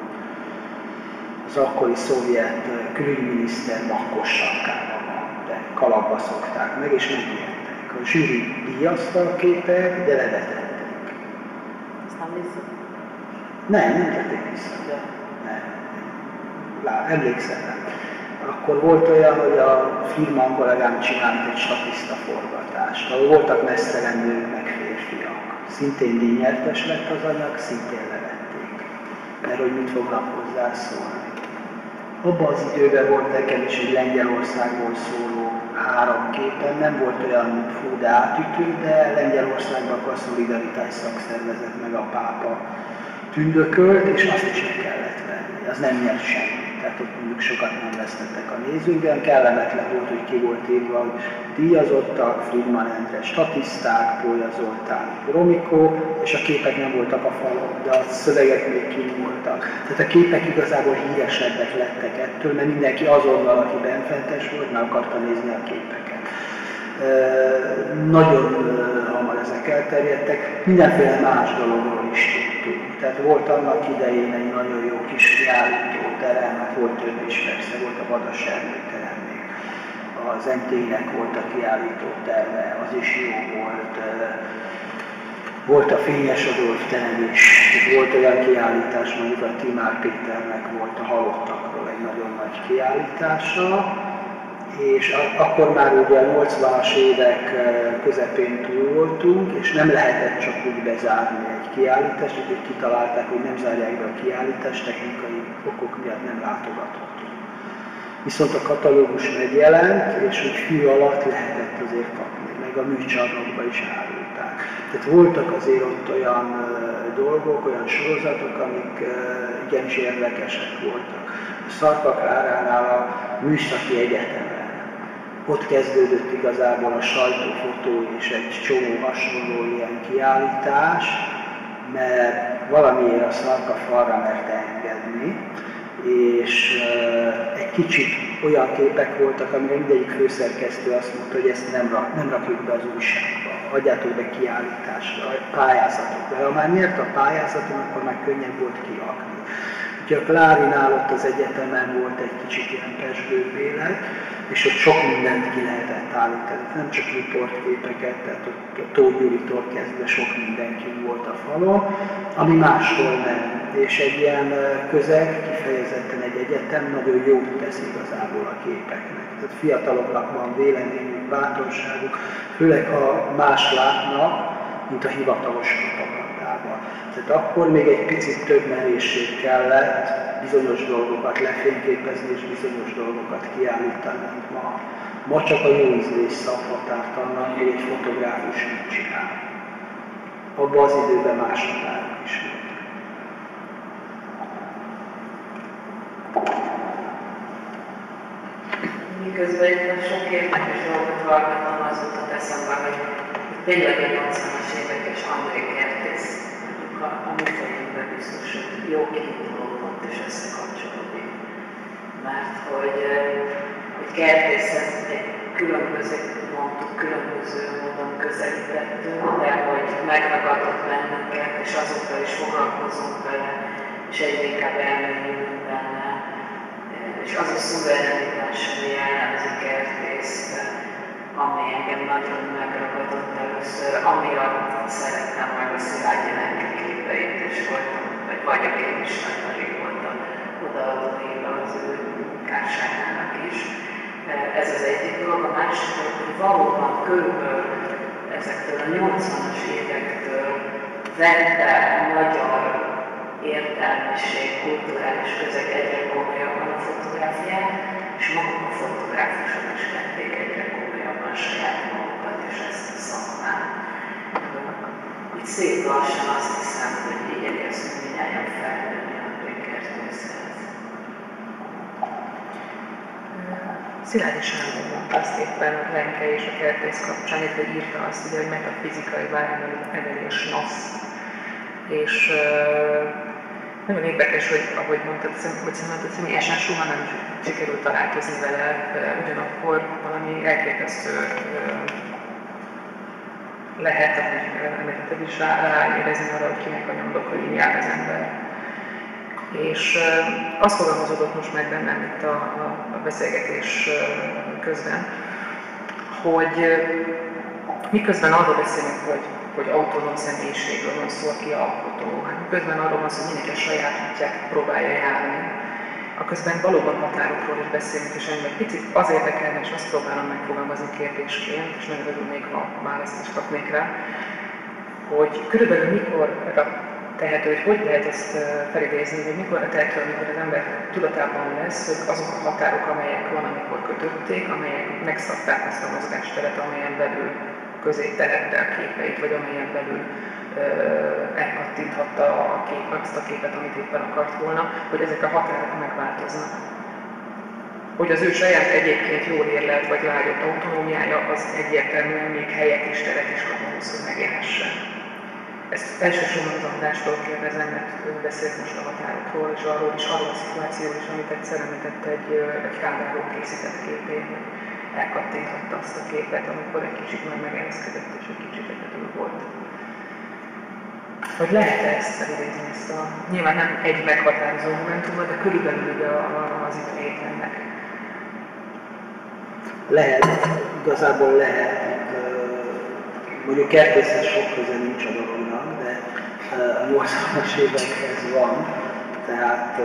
az akkori szovjet külügyminiszter makkosságára van, de kalapba szokták meg, és megnyertek. A zsűri díjazta a képet, de levetették. Ezt nem nézzük? Nem, nem tették vissza. Nem. Lá, emlékszem nem. Akkor volt olyan, hogy a Friedman kollégám csinált egy statiszta forgatást, ahol voltak mesztelen nők meg férfiak. Szintén díjnyertes lett az anyag, szintén levették. Mert hogy mit fognak hozzászólni. Abban az időben volt nekem is egy Lengyelországból szóló három képen, nem volt olyan fú, de átütő, de Lengyelországban a Szolidaritás szakszervezet meg a pápa tündökölt, és azt is meg kellett venni. Az nem nyert semmit. Tehát ott mondjuk sokat nem vesztettek a nézők, de kellemetlen volt, hogy ki volt írva, hogy díjazottak, Friedman Endre statiszták, Pólya Zoltán, Romikó, és a képek nem voltak a falon, de a szövegek még kint voltak. Tehát a képek igazából híresebbek lettek ettől, mert mindenki azonnal, aki benfentes volt, meg akarta nézni a képeket. E, nagyon hamar ezek elterjedtek, mindenféle más dologról is tudtunk. Tehát volt annak idején egy nagyon jó kis kiállítóterem, hát volt több is persze, volt a Vadas Erdőterem még. Az em té-nek volt a kiállítóterme, az is jó volt. Volt a Fényes Adolf terem is, volt olyan kiállítás, mondjuk a Timár Péternek volt a halottakról egy nagyon nagy kiállítása, és akkor már ugye a nyolcvanas évek közepén túl voltunk, és nem lehetett csak úgy bezárni egy kiállítást, úgyhogy kitalálták, hogy nem zárják be a kiállítást, technikai okok miatt nem látogatható. Viszont a katalógus megjelent, és úgy fű alatt lehetett azért kapni, meg a műcsarnokba is árulták. Tehát voltak azért ott olyan dolgok, olyan sorozatok, amik igenis érdekesek voltak. A Szarka Kláránál a Műszaki Egyetemen. Ott kezdődött igazából a sajtófotó és egy csomó hasonló ilyen kiállítás, mert valamiért a Szarka falra merte engedni, és egy kicsit olyan képek voltak, amire mindegyik főszerkesztő azt mondta, hogy ezt nem, rak, nem rakjuk be az újságba, adjátok be kiállításra, pályázatokra. Ha már nyert a pályázaton, akkor már könnyebb volt kirakni. Úgyhogy a Klárinál ott az egyetemen volt egy kicsit ilyen pezsgőbb élet, és ott sok mindent ki lehetett állítani, nem csak riportképeket, tehát ott a Tóth Gyuritól kezdve sok mindenki volt a falon, ami máshol nem. és egy ilyen közeg, kifejezetten egy egyetem nagyon jót tesz igazából a képeknek. Tehát fiataloknak van véleményük, bátorságuk, főleg ha más látnak, mint a hivatalos propagandában. Tehát akkor még egy picit több merészség kellett bizonyos dolgokat lefényképezni és bizonyos dolgokat kiállítani, mint ma. Ma csak a jó ízlés szabhatárt annak, hogy egy fotográfus mit csinál. Abban az időben más határok is volt. Miközben itt sok érdekes dolgot hallgatom, az jutott eszembe, hogy tényleg a nyolcvanas évekes André Kertész, mondjuk a, a mi fejünkben biztos, hogy jó kiinduló pont és összekapcsolódik. Mert hogy, hogy Kertészet egy különböző, mondtuk, különböző módon közelítettünk, de hogy megragadott bennünket, és azóta is foglalkozunk vele, és egyre inkább elmélyülünk benne. És az a szuverenitás, hogy jellemzi Kertészt, ami engem nagyon megragadott először, amiatt szerettem meg a Szilágyi Jelenke képeit, és voltam, vagy vagyok én is nagyon régóta odaadóiga az ő munkásságának is. Ez az egyik dolog, a másik dolog, hogy valóban körülbelül ezektől a nyolcvanas évektől vette a magyar értelmiség, kulturális közeg egyre komolyabban a fotográfiát, és maguk a fotográfusok is vették egyre komolyabban saját magukat és ezt a szakmát. Így szép lassan azt hiszem, hogy így elkezdünk mindjárt felvenni a Kertészhez. Szilágyi Sándor mondta azt éppen Lenke és a Kertész kapcsán, illetve írta azt, ugye, hogy metafizikai vágyanevelés nasz. És uh, nagyon érdekes, hogy ahogy mondtad, hogy szemlélted, személyesen soha nem sikerült találkozni vele, uh, ugyanakkor valami elképesztő uh, lehet, ahogy említetted is rá, ráérezni arra, hogy kinek a nyomdokai jár az ember. És uh, azt fogalmazódott most meg bennem itt a, a, a beszélgetés uh, közben, hogy uh, miközben arról beszélünk, hogy hogy autonóm személyiségről van szó, aki alkotó. Közben arról van szó, hogy mindenki a saját útját próbálja járni. Aközben valóban határokról is beszélünk, és engem egy picit az érdekelne, és azt próbálom megfogalmazni kérdésként, és nagyon örülnék, ha választ is kapnék rá, hogy körülbelül mikor tehető, hogy hogy lehet ezt felidézni, hogy mikor tehető, amikor az ember tudatában lesz, hogy azok a határok, amelyek van, amikor kötötték, amelyek megszabták azt a mozgásteret, amelyen belül közé tehette a képeit, vagy amelyen belül uh, elkattinthatta a kép, azt a képet, amit éppen akart volna, hogy ezek a határok megváltoznak. Hogy az ő saját egyébként jól érlelt vagy lágyott autonómiája, az egyértelműen még helyet és teret is kap ahhoz, hogy megjelenhessen. Ezt elsősorban az Andrástól kérdezem, mert ő beszélt most a határokról, és arról is, arról a szituációról is, amit egyszer említett egy, egy Kádárról készített képén, elkattinthatta azt a képet, amikor egy kicsit már megereszkedett és egy kicsit egyedül volt. Hogy lehet-e ezt felidézni, ezt a, nyilván nem egy meghatározó momentumot, de körülbelül a, a, az időjét ennek. Lehet, igazából lehet. Mondjuk Kertészhez sok köze nincs a dolognak, de a nyolcvanas évekhez van. Tehát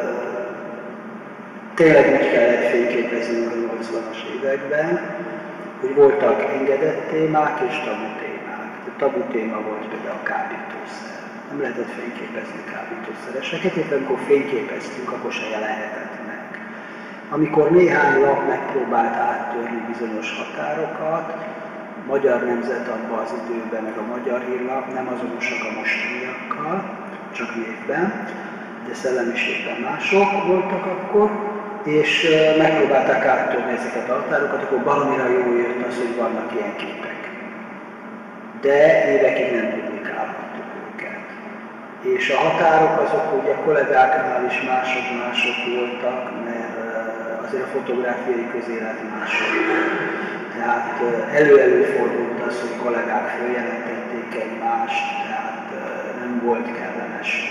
tényleg úgy kellett fényképeznünk a nyolcvanas években, hogy voltak engedett témák és tabu témák. A tabu téma volt például a kábítószer. Nem lehetett fényképezni kábítószereseket, éppen amikor fényképeztünk, akkor se jelenhetett meg. Amikor néhány lap megpróbált áttörni bizonyos határokat, a Magyar Nemzet abban az időben, meg a Magyar Hírlap nem azonosak a mostaniakkal, csak névben, de szellemiségben mások voltak akkor, és megpróbálták áttörni ezeket a határokat, akkor valamire jól jött az, hogy vannak ilyen képek. De évekig nem publikálhattuk őket. És a határok azok ugye a kollégáknál is mások-mások voltak, mert azért a fotográfiai közélet mások. Tehát elő-elő fordult az, hogy kollégák följelentették egymást, tehát nem volt kellemes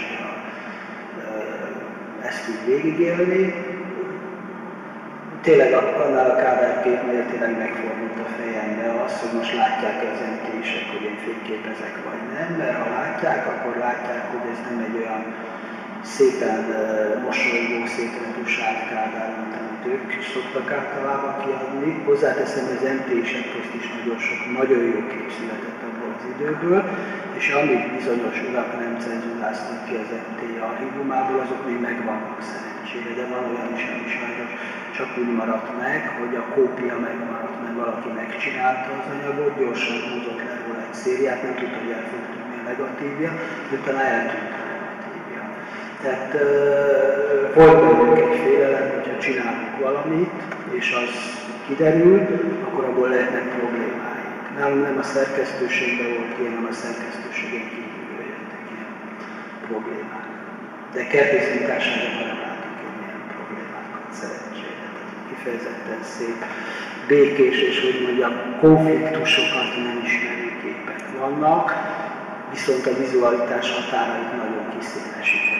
ezt úgy végigélni. Tényleg annál a Kádár képnél tényleg megfordult a fejembe az, hogy most látják az em té isek, hogy én fényképezek vagy nem, mert ha látják, akkor látják, hogy ez nem egy olyan szépen mosolygó, szépen tusát Kádár, mint ők is szoktak általában kiadni. Hozzáteszem, hogy az em té és közt is nagyon sok, nagyon jó kép született abból az időből, és amit bizonyos urak nem cenzúráztak ki az em té archívumából, azok még megvannak szerencsére, de van olyan is, ami sajnos csak úgy maradt meg, hogy a kópia megmaradt, mert valaki megcsinálta az anyagot, gyorsan húzott le róla egy szériát, nem tudta, hogy el fog tudni a negatívja, de utána eltűnt a negatívja. Tehát uh, volt bennünk egy félelem, hogyha csinálunk valamit, és az kiderül, akkor abból lehetnek problémáink. Nálunk nem a szerkesztőségben volt ki, hanem a szerkesztőségen kívülről jöttek ilyen problémák. De kertész munkásságban nem látok én ilyen problémákat, szerencsére. Kifejezetten szép, békés és hogy mondjam, konfliktusokat nem ismerő képek vannak, viszont a vizualitás határait nagyon kiszélesítette.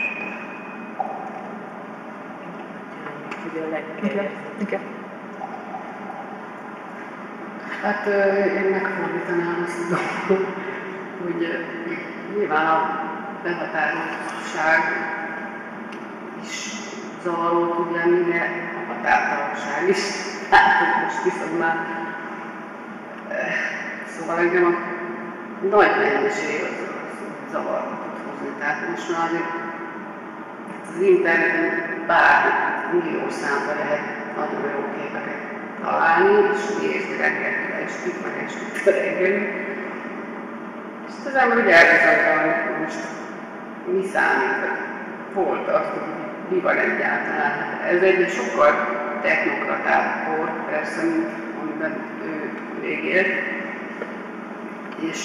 Igen. Igen. Hát én megfordítanám azt a dolgot, hogy nyilván a behatározottság is zavaró tud lenni, de a határtalanság is. Hát, hogy most viszont már... Szóval engem a nagy mennyiség az zavarba tud hozni. Tehát most már azért az interneten bár millió számba lehet nagyon jó képeket találni, és nézni reggeltől estig, meg estig reggelig. És az ember úgy elbizonyítani, hogy most mi számít, vagy hol tartunk, mi van egyáltalán. Ez egy sokkal technokratább kor, persze, mint amiben ő végélt. És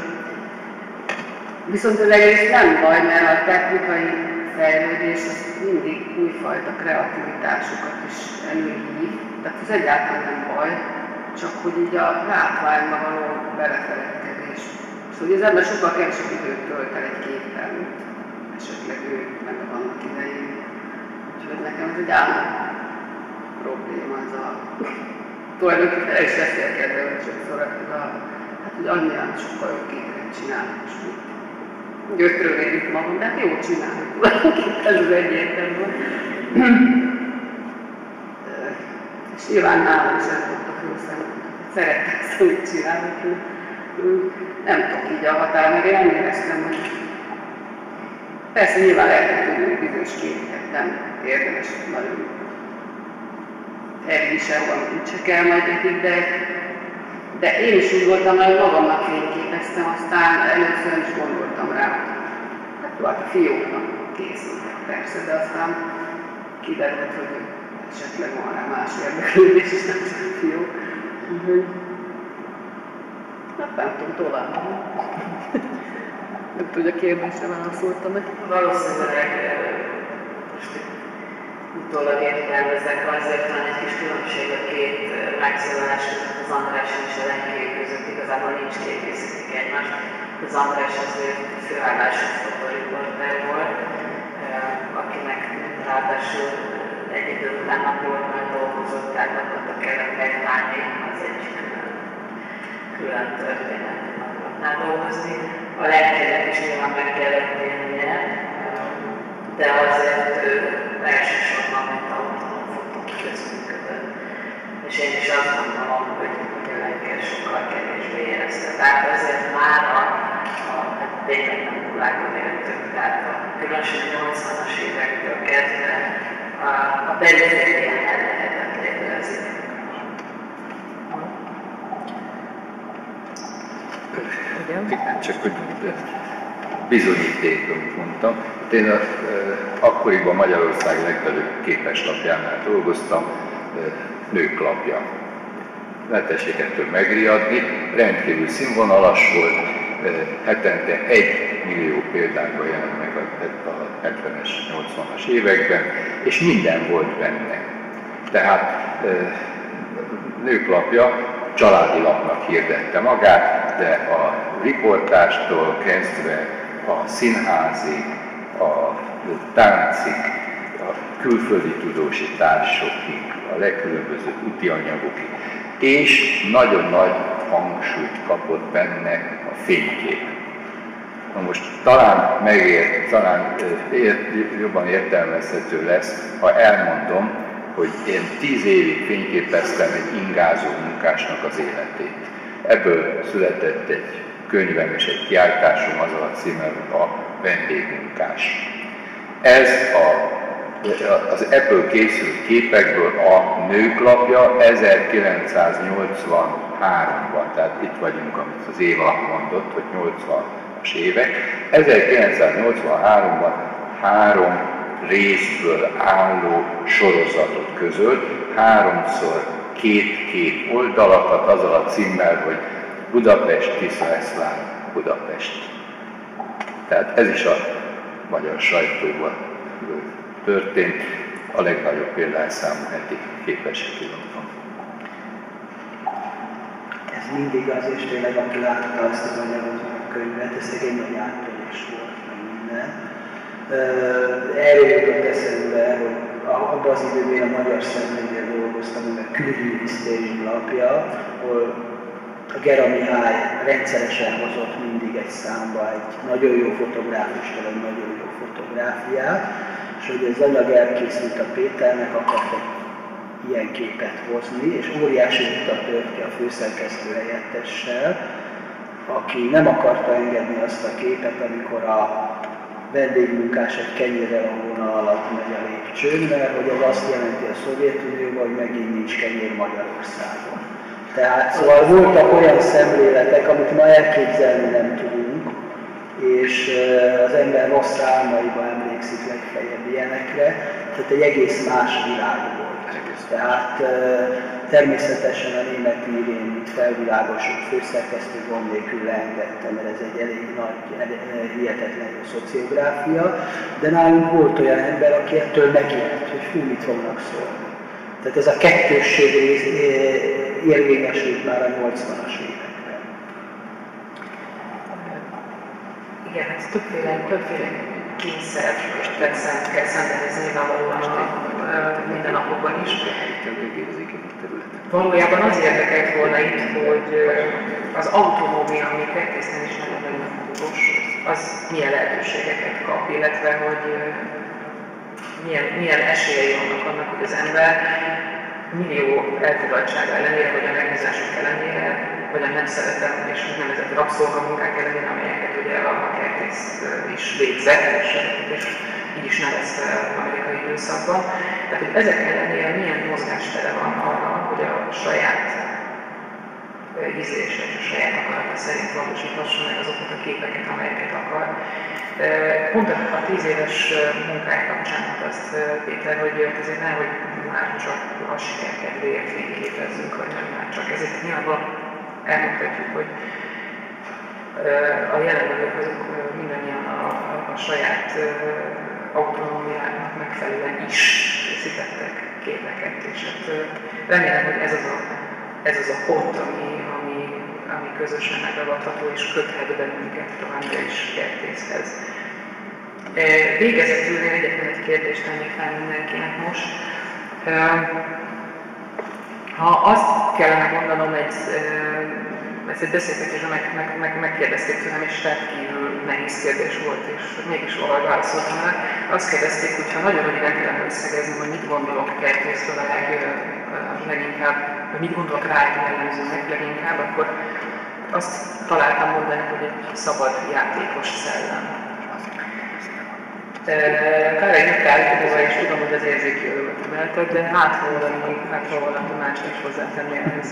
viszont az egész nem baj, mert a technikai fejlődés az mindig újfajta kreativitásokat is előhív. Tehát ez egyáltalán nem baj, csak hogy így a látványba való belefeledkezés. Szóval hogy az ember sokkal kevesebb időt tölt el egy képpel, mint esetleg ő meg vannak idején. Úgyhogy nekem ez egy állam probléma, ez a tulajdonképpen el is beszélkedve, hogy sokszor, hát hogy annyian sokkal jobb képeket csinálnak, és gyötrő végig magam, de hát jó csinálni tulajdonképpen, ez az egyértelmű. És nyilván nálam is el tudtak főszemben, szerettek ezt, amit csinálnak. Nem tudok így a határ, meg én nem éreztem, hogy persze nyilván lehet tudni, hogy bizonyos képeket nem érdemes nagyon elviselni, amit se kell majd nekik, de De én is úgy voltam, hogy magamnak fényképeztem, aztán először nem is gondoltam rá, hogy hát jó, hát a fióknak készültek persze, de aztán kiderült, hogy esetleg van rá más érdeklődés, és nem csak a fiók. Úgyhogy, hát nem tudom, tovább. Nem tudja, a kérdésre válaszoltam meg. Valószínűleg most utólag értelmezek, azért van egy kis különbség a két megszólalás között, az András és a Lengyel között, igazából nincs kiegészítik egymást. Az András azért főállású fotóriporter volt, akinek ráadásul egy idő után napolban dolgozott, tehát akkor kellett megválni, az egy külön történet napoltnál dolgozni. A Lengyelnek is nyilván meg kellett élnie, de azért elsősorban, mint autonom fotók közműködött. És én is azt gondolom, hogy a Lengyel sokkal kevésbé érezte. Tehát azért már a, a hát tényleg nem világon éltünk, tehát a különösen a nyolcvanas évektől kezdve a, a periférián el lehetett lépni az idők. Igen, csak hogy bizonyíték, amit mondtam. Én a, e, akkoriban Magyarország legnagyobb képeslapjánál dolgoztam, e, Nőklapja. Ne tessék ettől megriadni, rendkívül színvonalas volt, e, hetente egy millió példányban jelent meg a, a hetvenes, nyolcvanas években, és minden volt benne. Tehát e, Nőklapja családi lapnak hirdette magát, de a riportástól kezdve a színházig, a táncig, a külföldi tudósításokig, a legkülönbözőbb úti anyagokig, és nagyon nagy hangsúlyt kapott benne a fénykép. Na most talán megér, talán ér, jobban értelmezhető lesz, ha elmondom, hogy én tíz évig fényképeztem egy ingázó munkásnak az életét. Ebből született egy könyvem és egy kiáltásom, az a címe a vendégmunkás. Ez a, az ebből készült képekből a Nőklapja ezerkilencszáznyolcvanháromban, tehát itt vagyunk, amit az Éva mondott, hogy nyolcvanas évek. ezerkilencszáznyolcvanháromban három részből álló sorozatot közölt, háromszor két-két oldalakat azzal a címmel, hogy Budapest, Tisza-Eszlán, Budapest. Tehát ez is a magyar sajtóban történt, a legnagyobb példányszámú heti képességkilaton. Ez mindig az, és tényleg aki látta azt az anyagot, a könyvet, ez egy nagy áttörés volt, meg minden. Erről jutott eszembe, hogy abban az időben a Magyar Szemlénél dolgoztam, mert külügyminisztérium lapja, ahol a Gera Mihály rendszeresen hozott mindig egy számba egy nagyon jó fotográfustól egy nagyon jó fotográfiát, és hogy az anyag elkészült a Péternek, akart egy ilyen képet hozni, és óriási vita tört ki a főszerkesztő helyettessel, aki nem akarta engedni azt a képet, amikor a vendégmunkás egy kenyérrel a hóna alatt megy a lépcsőn, mert hogy az azt jelenti a Szovjetunióban, hogy megint nincs kenyér Magyarországon. Tehát szóval voltak olyan szemléletek, amit ma elképzelni nem tudunk, és az ember rossz álmaiba emlékszik legfeljebb ilyenekre, tehát egy egész más világ volt. Tehát természetesen a Németh Irén, mint felvilágosult főszerkesztő gond nélkül leengedte, mert ez egy elég nagy, hihetetlen jó szociográfia, de nálunk volt olyan ember, aki ettől megijedt, hogy fú, mit fognak szólni. Tehát ez a kettősség érvényesült már a nyolcvanas években. Igen, ez többféle, többféle kényszer, és tetszent kell szenvedni nyilvánvalóan minden napokban is. Valójában az érdekelt volna itt, hogy az autonómia, ami kertészten is nagyon-nagyon fontos, az milyen lehetőségeket kap, illetve hogy milyen, milyen esélyei vannak annak, hogy az ember millió elfogadtsága ellenére, vagy a megbízások ellenére, vagy a nem szeretem és úgynevezett rabszolgamunkák ellenére, amelyeket ugye a kertész is végzett, és, és így is nevezte amerikai időszakban. Tehát, hogy ezek ellenére milyen mozgástere van arra, hogy a saját ízlése és a saját akarata szerint valósíthassa meg azokat a képeket, amelyeket akar. Pont a tíz éves munkája kapcsán azt Péter, hogy azért nehogy már csak a siker kedvéért fényképezzünk, vagy nem már csak ezért nyilván elmondhatjuk, hogy a jelenlegek azok mindannyian a, a, a saját autonómiának megfelelően is készítettek képeket, és hát remélem, hogy ez az a, ez az a pont, ami, ami, ami közösen megragadható és köthet bennünket továbbra is kertészhez. Végezetül én egyetlen egy kérdést tennék fel mindenkinek most. Ha azt kellene mondanom, egy, ez egy beszélgetésben meg, meg, meg, megkérdezték tőlem, és rendkívül nehéz kérdés volt, és mégis valahogy válaszoltam rá. Azt kérdezték, hogy ha nagyon röviden kellene összegezni, hogy mit gondolok kertészről a leg, leginkább, vagy mit gondolok rá jellemzőnek leginkább, akkor azt találtam mondani, hogy egy szabad játékos szellem. Károly Nyugtál, és tudom, hogy az érzéki örömet emelted, de hát ha valami, hát ha valami mást is hozzátenni ehhez.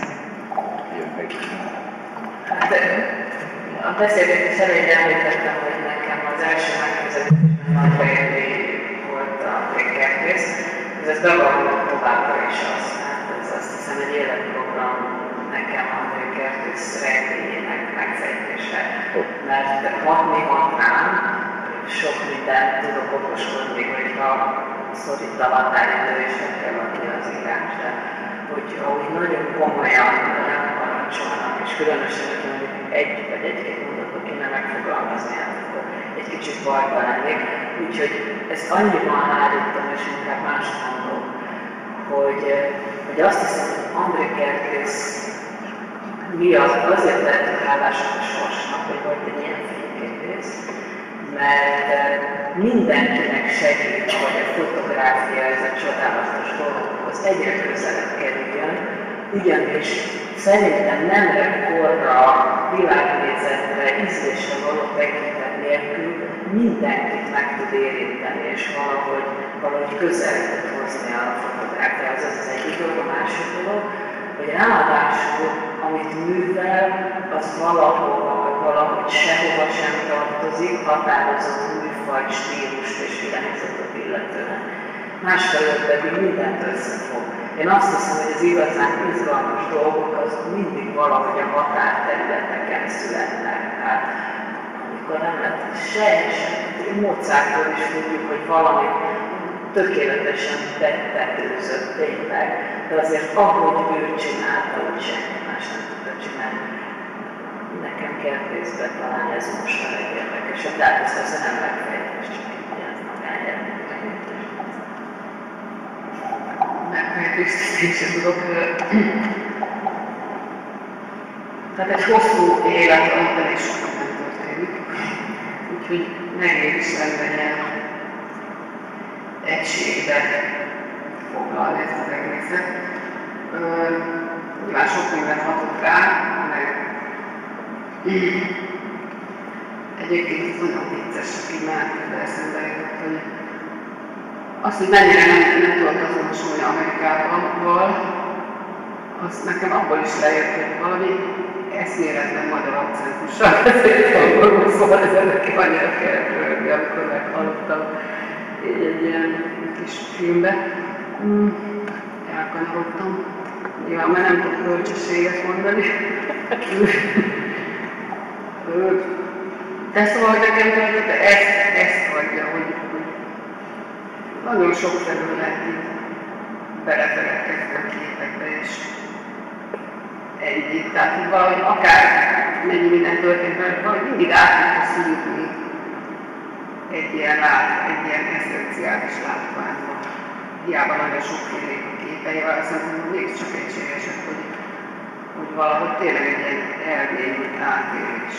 Hát a beszélgetés elején említettem, hogy nekem az első megközelítésben nagy beérni volt a kertész. Ez az bevalódott továbbra is az, mert ez azt hiszem egy életprogram nekem a kertész rejtélyének megfejtése. Mert hatni hatnán sok mindent tudok okoskodni, hogyha szorít a határidőésekkel adni az írás, de hogy ahogy nagyon komolyan nem parancsolnak, és különösen, hogy egy vagy egy-két mondatot kéne megfogalmazni, akkor egy kicsit bajba lennék. Úgyhogy ezt annyiban háríttam, és inkább más mondom, hogy, hogy azt hiszem, hogy André Kertész miatt azért lehetünk hálásak a sorsnak, hogy volt egy ilyen fényképész, művész. Mert mindenkinek segít, hogy a fotográfia, ez a csodálatos dologhoz egyre közelebb kerüljön, ugyanis szerintem nemre, korra, világnézetre, ízlésre való tekintet nélkül mindenkit meg tud érinteni, és valahogy, valahogy közel tud hozni a fotográfiához. Ez az egyik dolog, a másik dolog, hogy ráadásul, amit művel, az valahova, vagy valahogy sehova sem tartozik, határozott műfaj, stílust és irányzatot illetően. Másfelől pedig mindent összefog. Én azt hiszem, hogy az igazán izgalmas dolgok az mindig valahogy a határterületeken születnek. Tehát amikor nem lett se, se Mozartról is tudjuk, hogy valami tökéletesen tetőzött tényleg, de azért ahogy ő csinálta, hogy senki más nem tudta csinálni. Nekem kertészbe talán ez most a legérdekesebb, de hát ezt persze nem megfejtés, csak így ez magáját. Megfejtést én sem tudok. Tehát egy hosszú élet, amiben is sokat nem történik. Úgyhogy nehéz is lenne ilyen egységbe foglalni ezt az egészet. Nyilván sok minden hatott rá, meg egyébként ez nagyon vicces, csak így mehetőbe eszembe jutott, hogy azt, hogy mennyire nem, nem tudok azonosulni Amerikával, az nekem abból is lejött, hogy valami eszméletlen magyar akcentussal beszélt angolul, szóval ezen nekem annyira kellett röhögni, amikor meghallottam így egy ilyen kis filmbe. Mm, elkanyarodtam. Nyilván már nem tudok bölcsességet mondani. De szóval nekem ezt, ezt hagyja, hogy nagyon sok felül lehet így belefelelkezni a képekbe, és ennyi. Tehát, hogy valahogy akár mennyi minden történt, mert valahogy mindig át tudja szűrni egy ilyen, lát, egy ilyen eszenciális látványba. Hiába nagyon sokfélék a képeivel, azt mondom, hogy mégiscsak egységesek, hogy, hogy valahogy tényleg egy ilyen elmélyült átélés.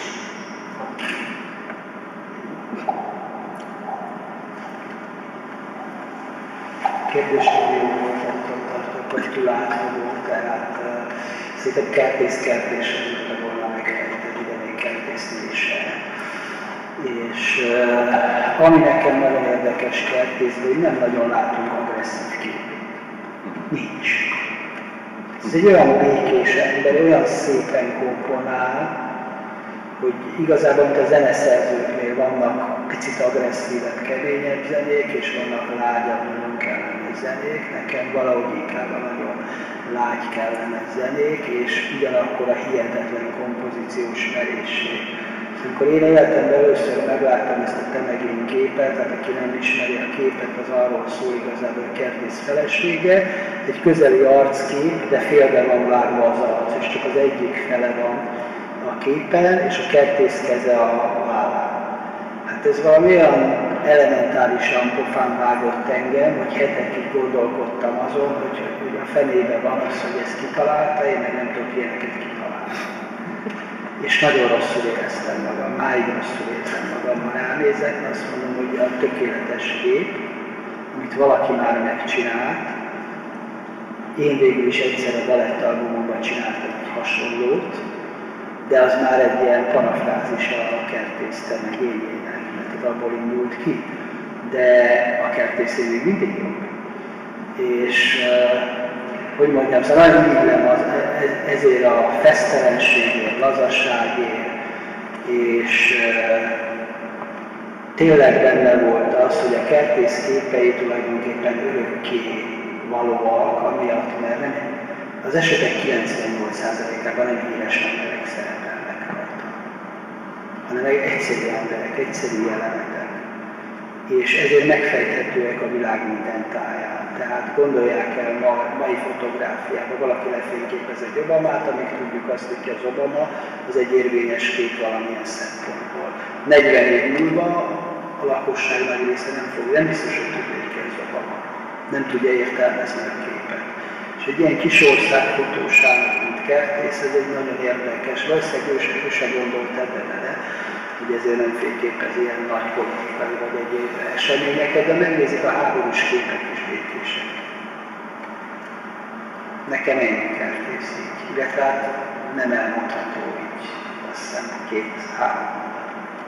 Kérdésem jó volt, attól tartok, hogy túl átfogó, tehát uh, szerintem kertész-kertésre tudta volna megjelenteni, ide még kertészni is el. És uh, ami nekem nagyon érdekes kertészben, hogy nem nagyon látunk agresszív képét. Nincs. Ez egy olyan békés ember, olyan szépen komponál, hogy igazából, mint a zeneszerzőknél vannak picit agresszívebb, keményebb zenék, és vannak lágyabb, nagyon kellemes zenék. Nekem valahogy inkább a nagyon lágy kellemes zenék, és ugyanakkor a hihetetlen kompozíciós merészség. Amikor én életemben először megláttam ezt a Temegén képet, tehát aki nem ismeri a képet, az arról szól igazából a kertész felesége, egy közeli arckép, de félbe van vágva az arc, és csak az egyik fele van a képen, és a kertész keze a vállán. Hát ez valami olyan elementárisan pofán vágott engem, hogy hetekig gondolkodtam azon, hogy, hogy a fenébe van az, hogy ezt kitalálta, én meg nem tudok ilyeneket kitalálni. És nagyon rosszul éreztem magam, máig rosszul érzem magam, ha ránézek, azt mondom, hogy a tökéletes kép, amit valaki már megcsinált. Én végül is egyszer a balettalbumomban csináltam egy hasonlót, de az már egy ilyen parafrázis a kertész Temegényének, mert az abból indult ki, de a kertészé még mindig jobb. És hogy mondjam, szóval nagyon illem az, ezért a fesztelenségért, lazaságért, és tényleg benne volt az, hogy a kertész képei tulajdonképpen örökké valóak, amiatt, mert nem, az esetek kilencvennyolc százalékában nem híres emberek szerepelnek rajta, hanem egyszerű emberek, egyszerű jelenetek. És ezért megfejthetőek a világ minden táján. Tehát gondolják el ma, mai fotográfiában, valaki lefényképez egy Obamát, amíg tudjuk azt, hogy az Obama, az egy érvényes kép valamilyen szempontból. negyven év múlva a lakosság nagy része nem fog, nem biztos, hogy tudja, hogy ki az Obama. Nem tudja értelmezni a képet. És egy ilyen kis ország fotósának, mint kertész, ez egy nagyon érdekes, valószínűleg ő sem gondolt ebbe bele, hogy ezért nem fényképez ilyen nagy politikai vagy egyéb eseményeket, de megnézik a háborús képek és békések. Nekem ennyi kertész így, illetve hát nem elmondható így, azt hiszem két-három mondat.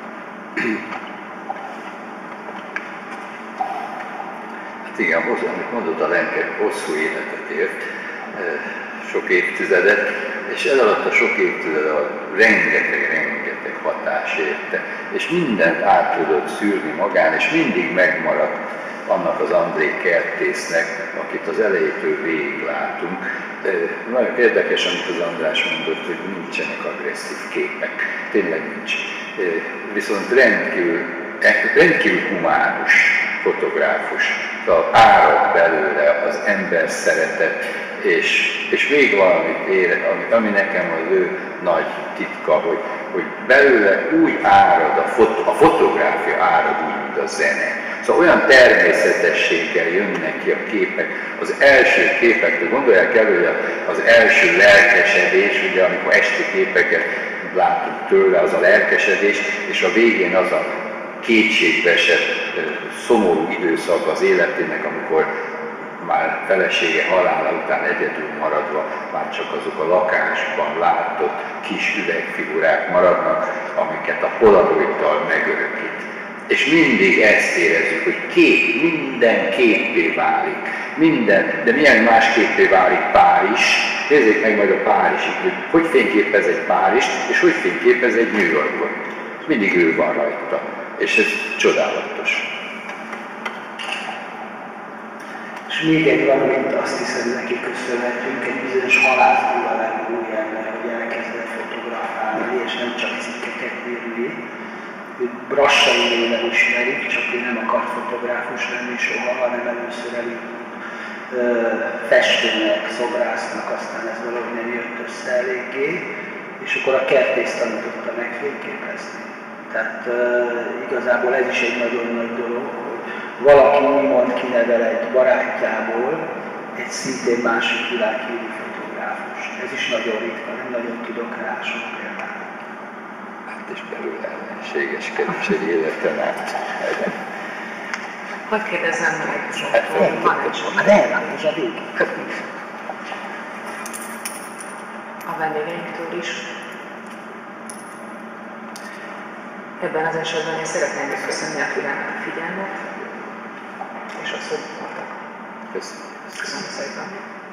Hát igen, amit mondott a Lenke, hosszú életet élt, sok évtizedet, és ez alatt a sok évtized alatt rengeteg-rengeteg hatás érte, és mindent át tudott szűrni magán, és mindig megmaradt annak az André Kertésznek, akit az elejétől végig látunk. De nagyon érdekes, amit az András mondott, hogy nincsenek agresszív képek. Tényleg nincs. Viszont rendkívül, rendkívül humánus fotográfus. Árad belőle az ember szeretet, és, és még valamit ér, ami, ami nekem az ő nagy titka, hogy, hogy belőle úgy árad, a, fot, a fotográfia árad úgy, mint a zene. Szóval olyan természetességgel jönnek ki a képek. Az első képek, gondolják el, hogy az első lelkesedés, ugye amikor esti képeket látunk tőle, az a lelkesedés, és a végén az a kétségbe esett, szomorú időszak az életének, amikor már felesége halála után egyedül maradva már csak azok a lakásban látott kis üvegfigurák maradnak, amiket a polaroiddal megörökít. És mindig ezt érezzük, hogy kép, minden képpé válik. Minden, de milyen más képpé válik Párizs. Nézzék meg majd a Párizsit, hogy hogy fényképez egy Párizst, és hogy fényképez egy New Yorkot. Mindig ő van rajta. És ez csodálatos. És még egy valamit azt hiszem neki köszönhetünk, egy bizonyos halászból a új ember, hogy elkezdett fotografálni, és nem csak cikkeket írni. Őt Brassai néven ismerik, csak ő nem akart fotográfus lenni soha, hanem először elindult festőnek, szobrásznak, aztán ez valahogy nem jött össze eléggé, és akkor a Kertész tanította meg fényképezni. Tehát uh, igazából ez is egy nagyon nagy dolog, hogy valaki úgymond kinevel egy barátjából egy szintén másik világhírű fotográfus. Ez is nagyon ritka, nem nagyon tudok rá sok példát. Hát és belőle ellenségeskedés egy életen át. Hadd kérdezzem meg egy Hát, van egy sok. Hát nem, ez a vég. A vendégeinktől is. Ebben az esetben én szeretném megköszönni a figyelmet, és azt, hogy voltak. Köszönöm. Köszönöm szépen.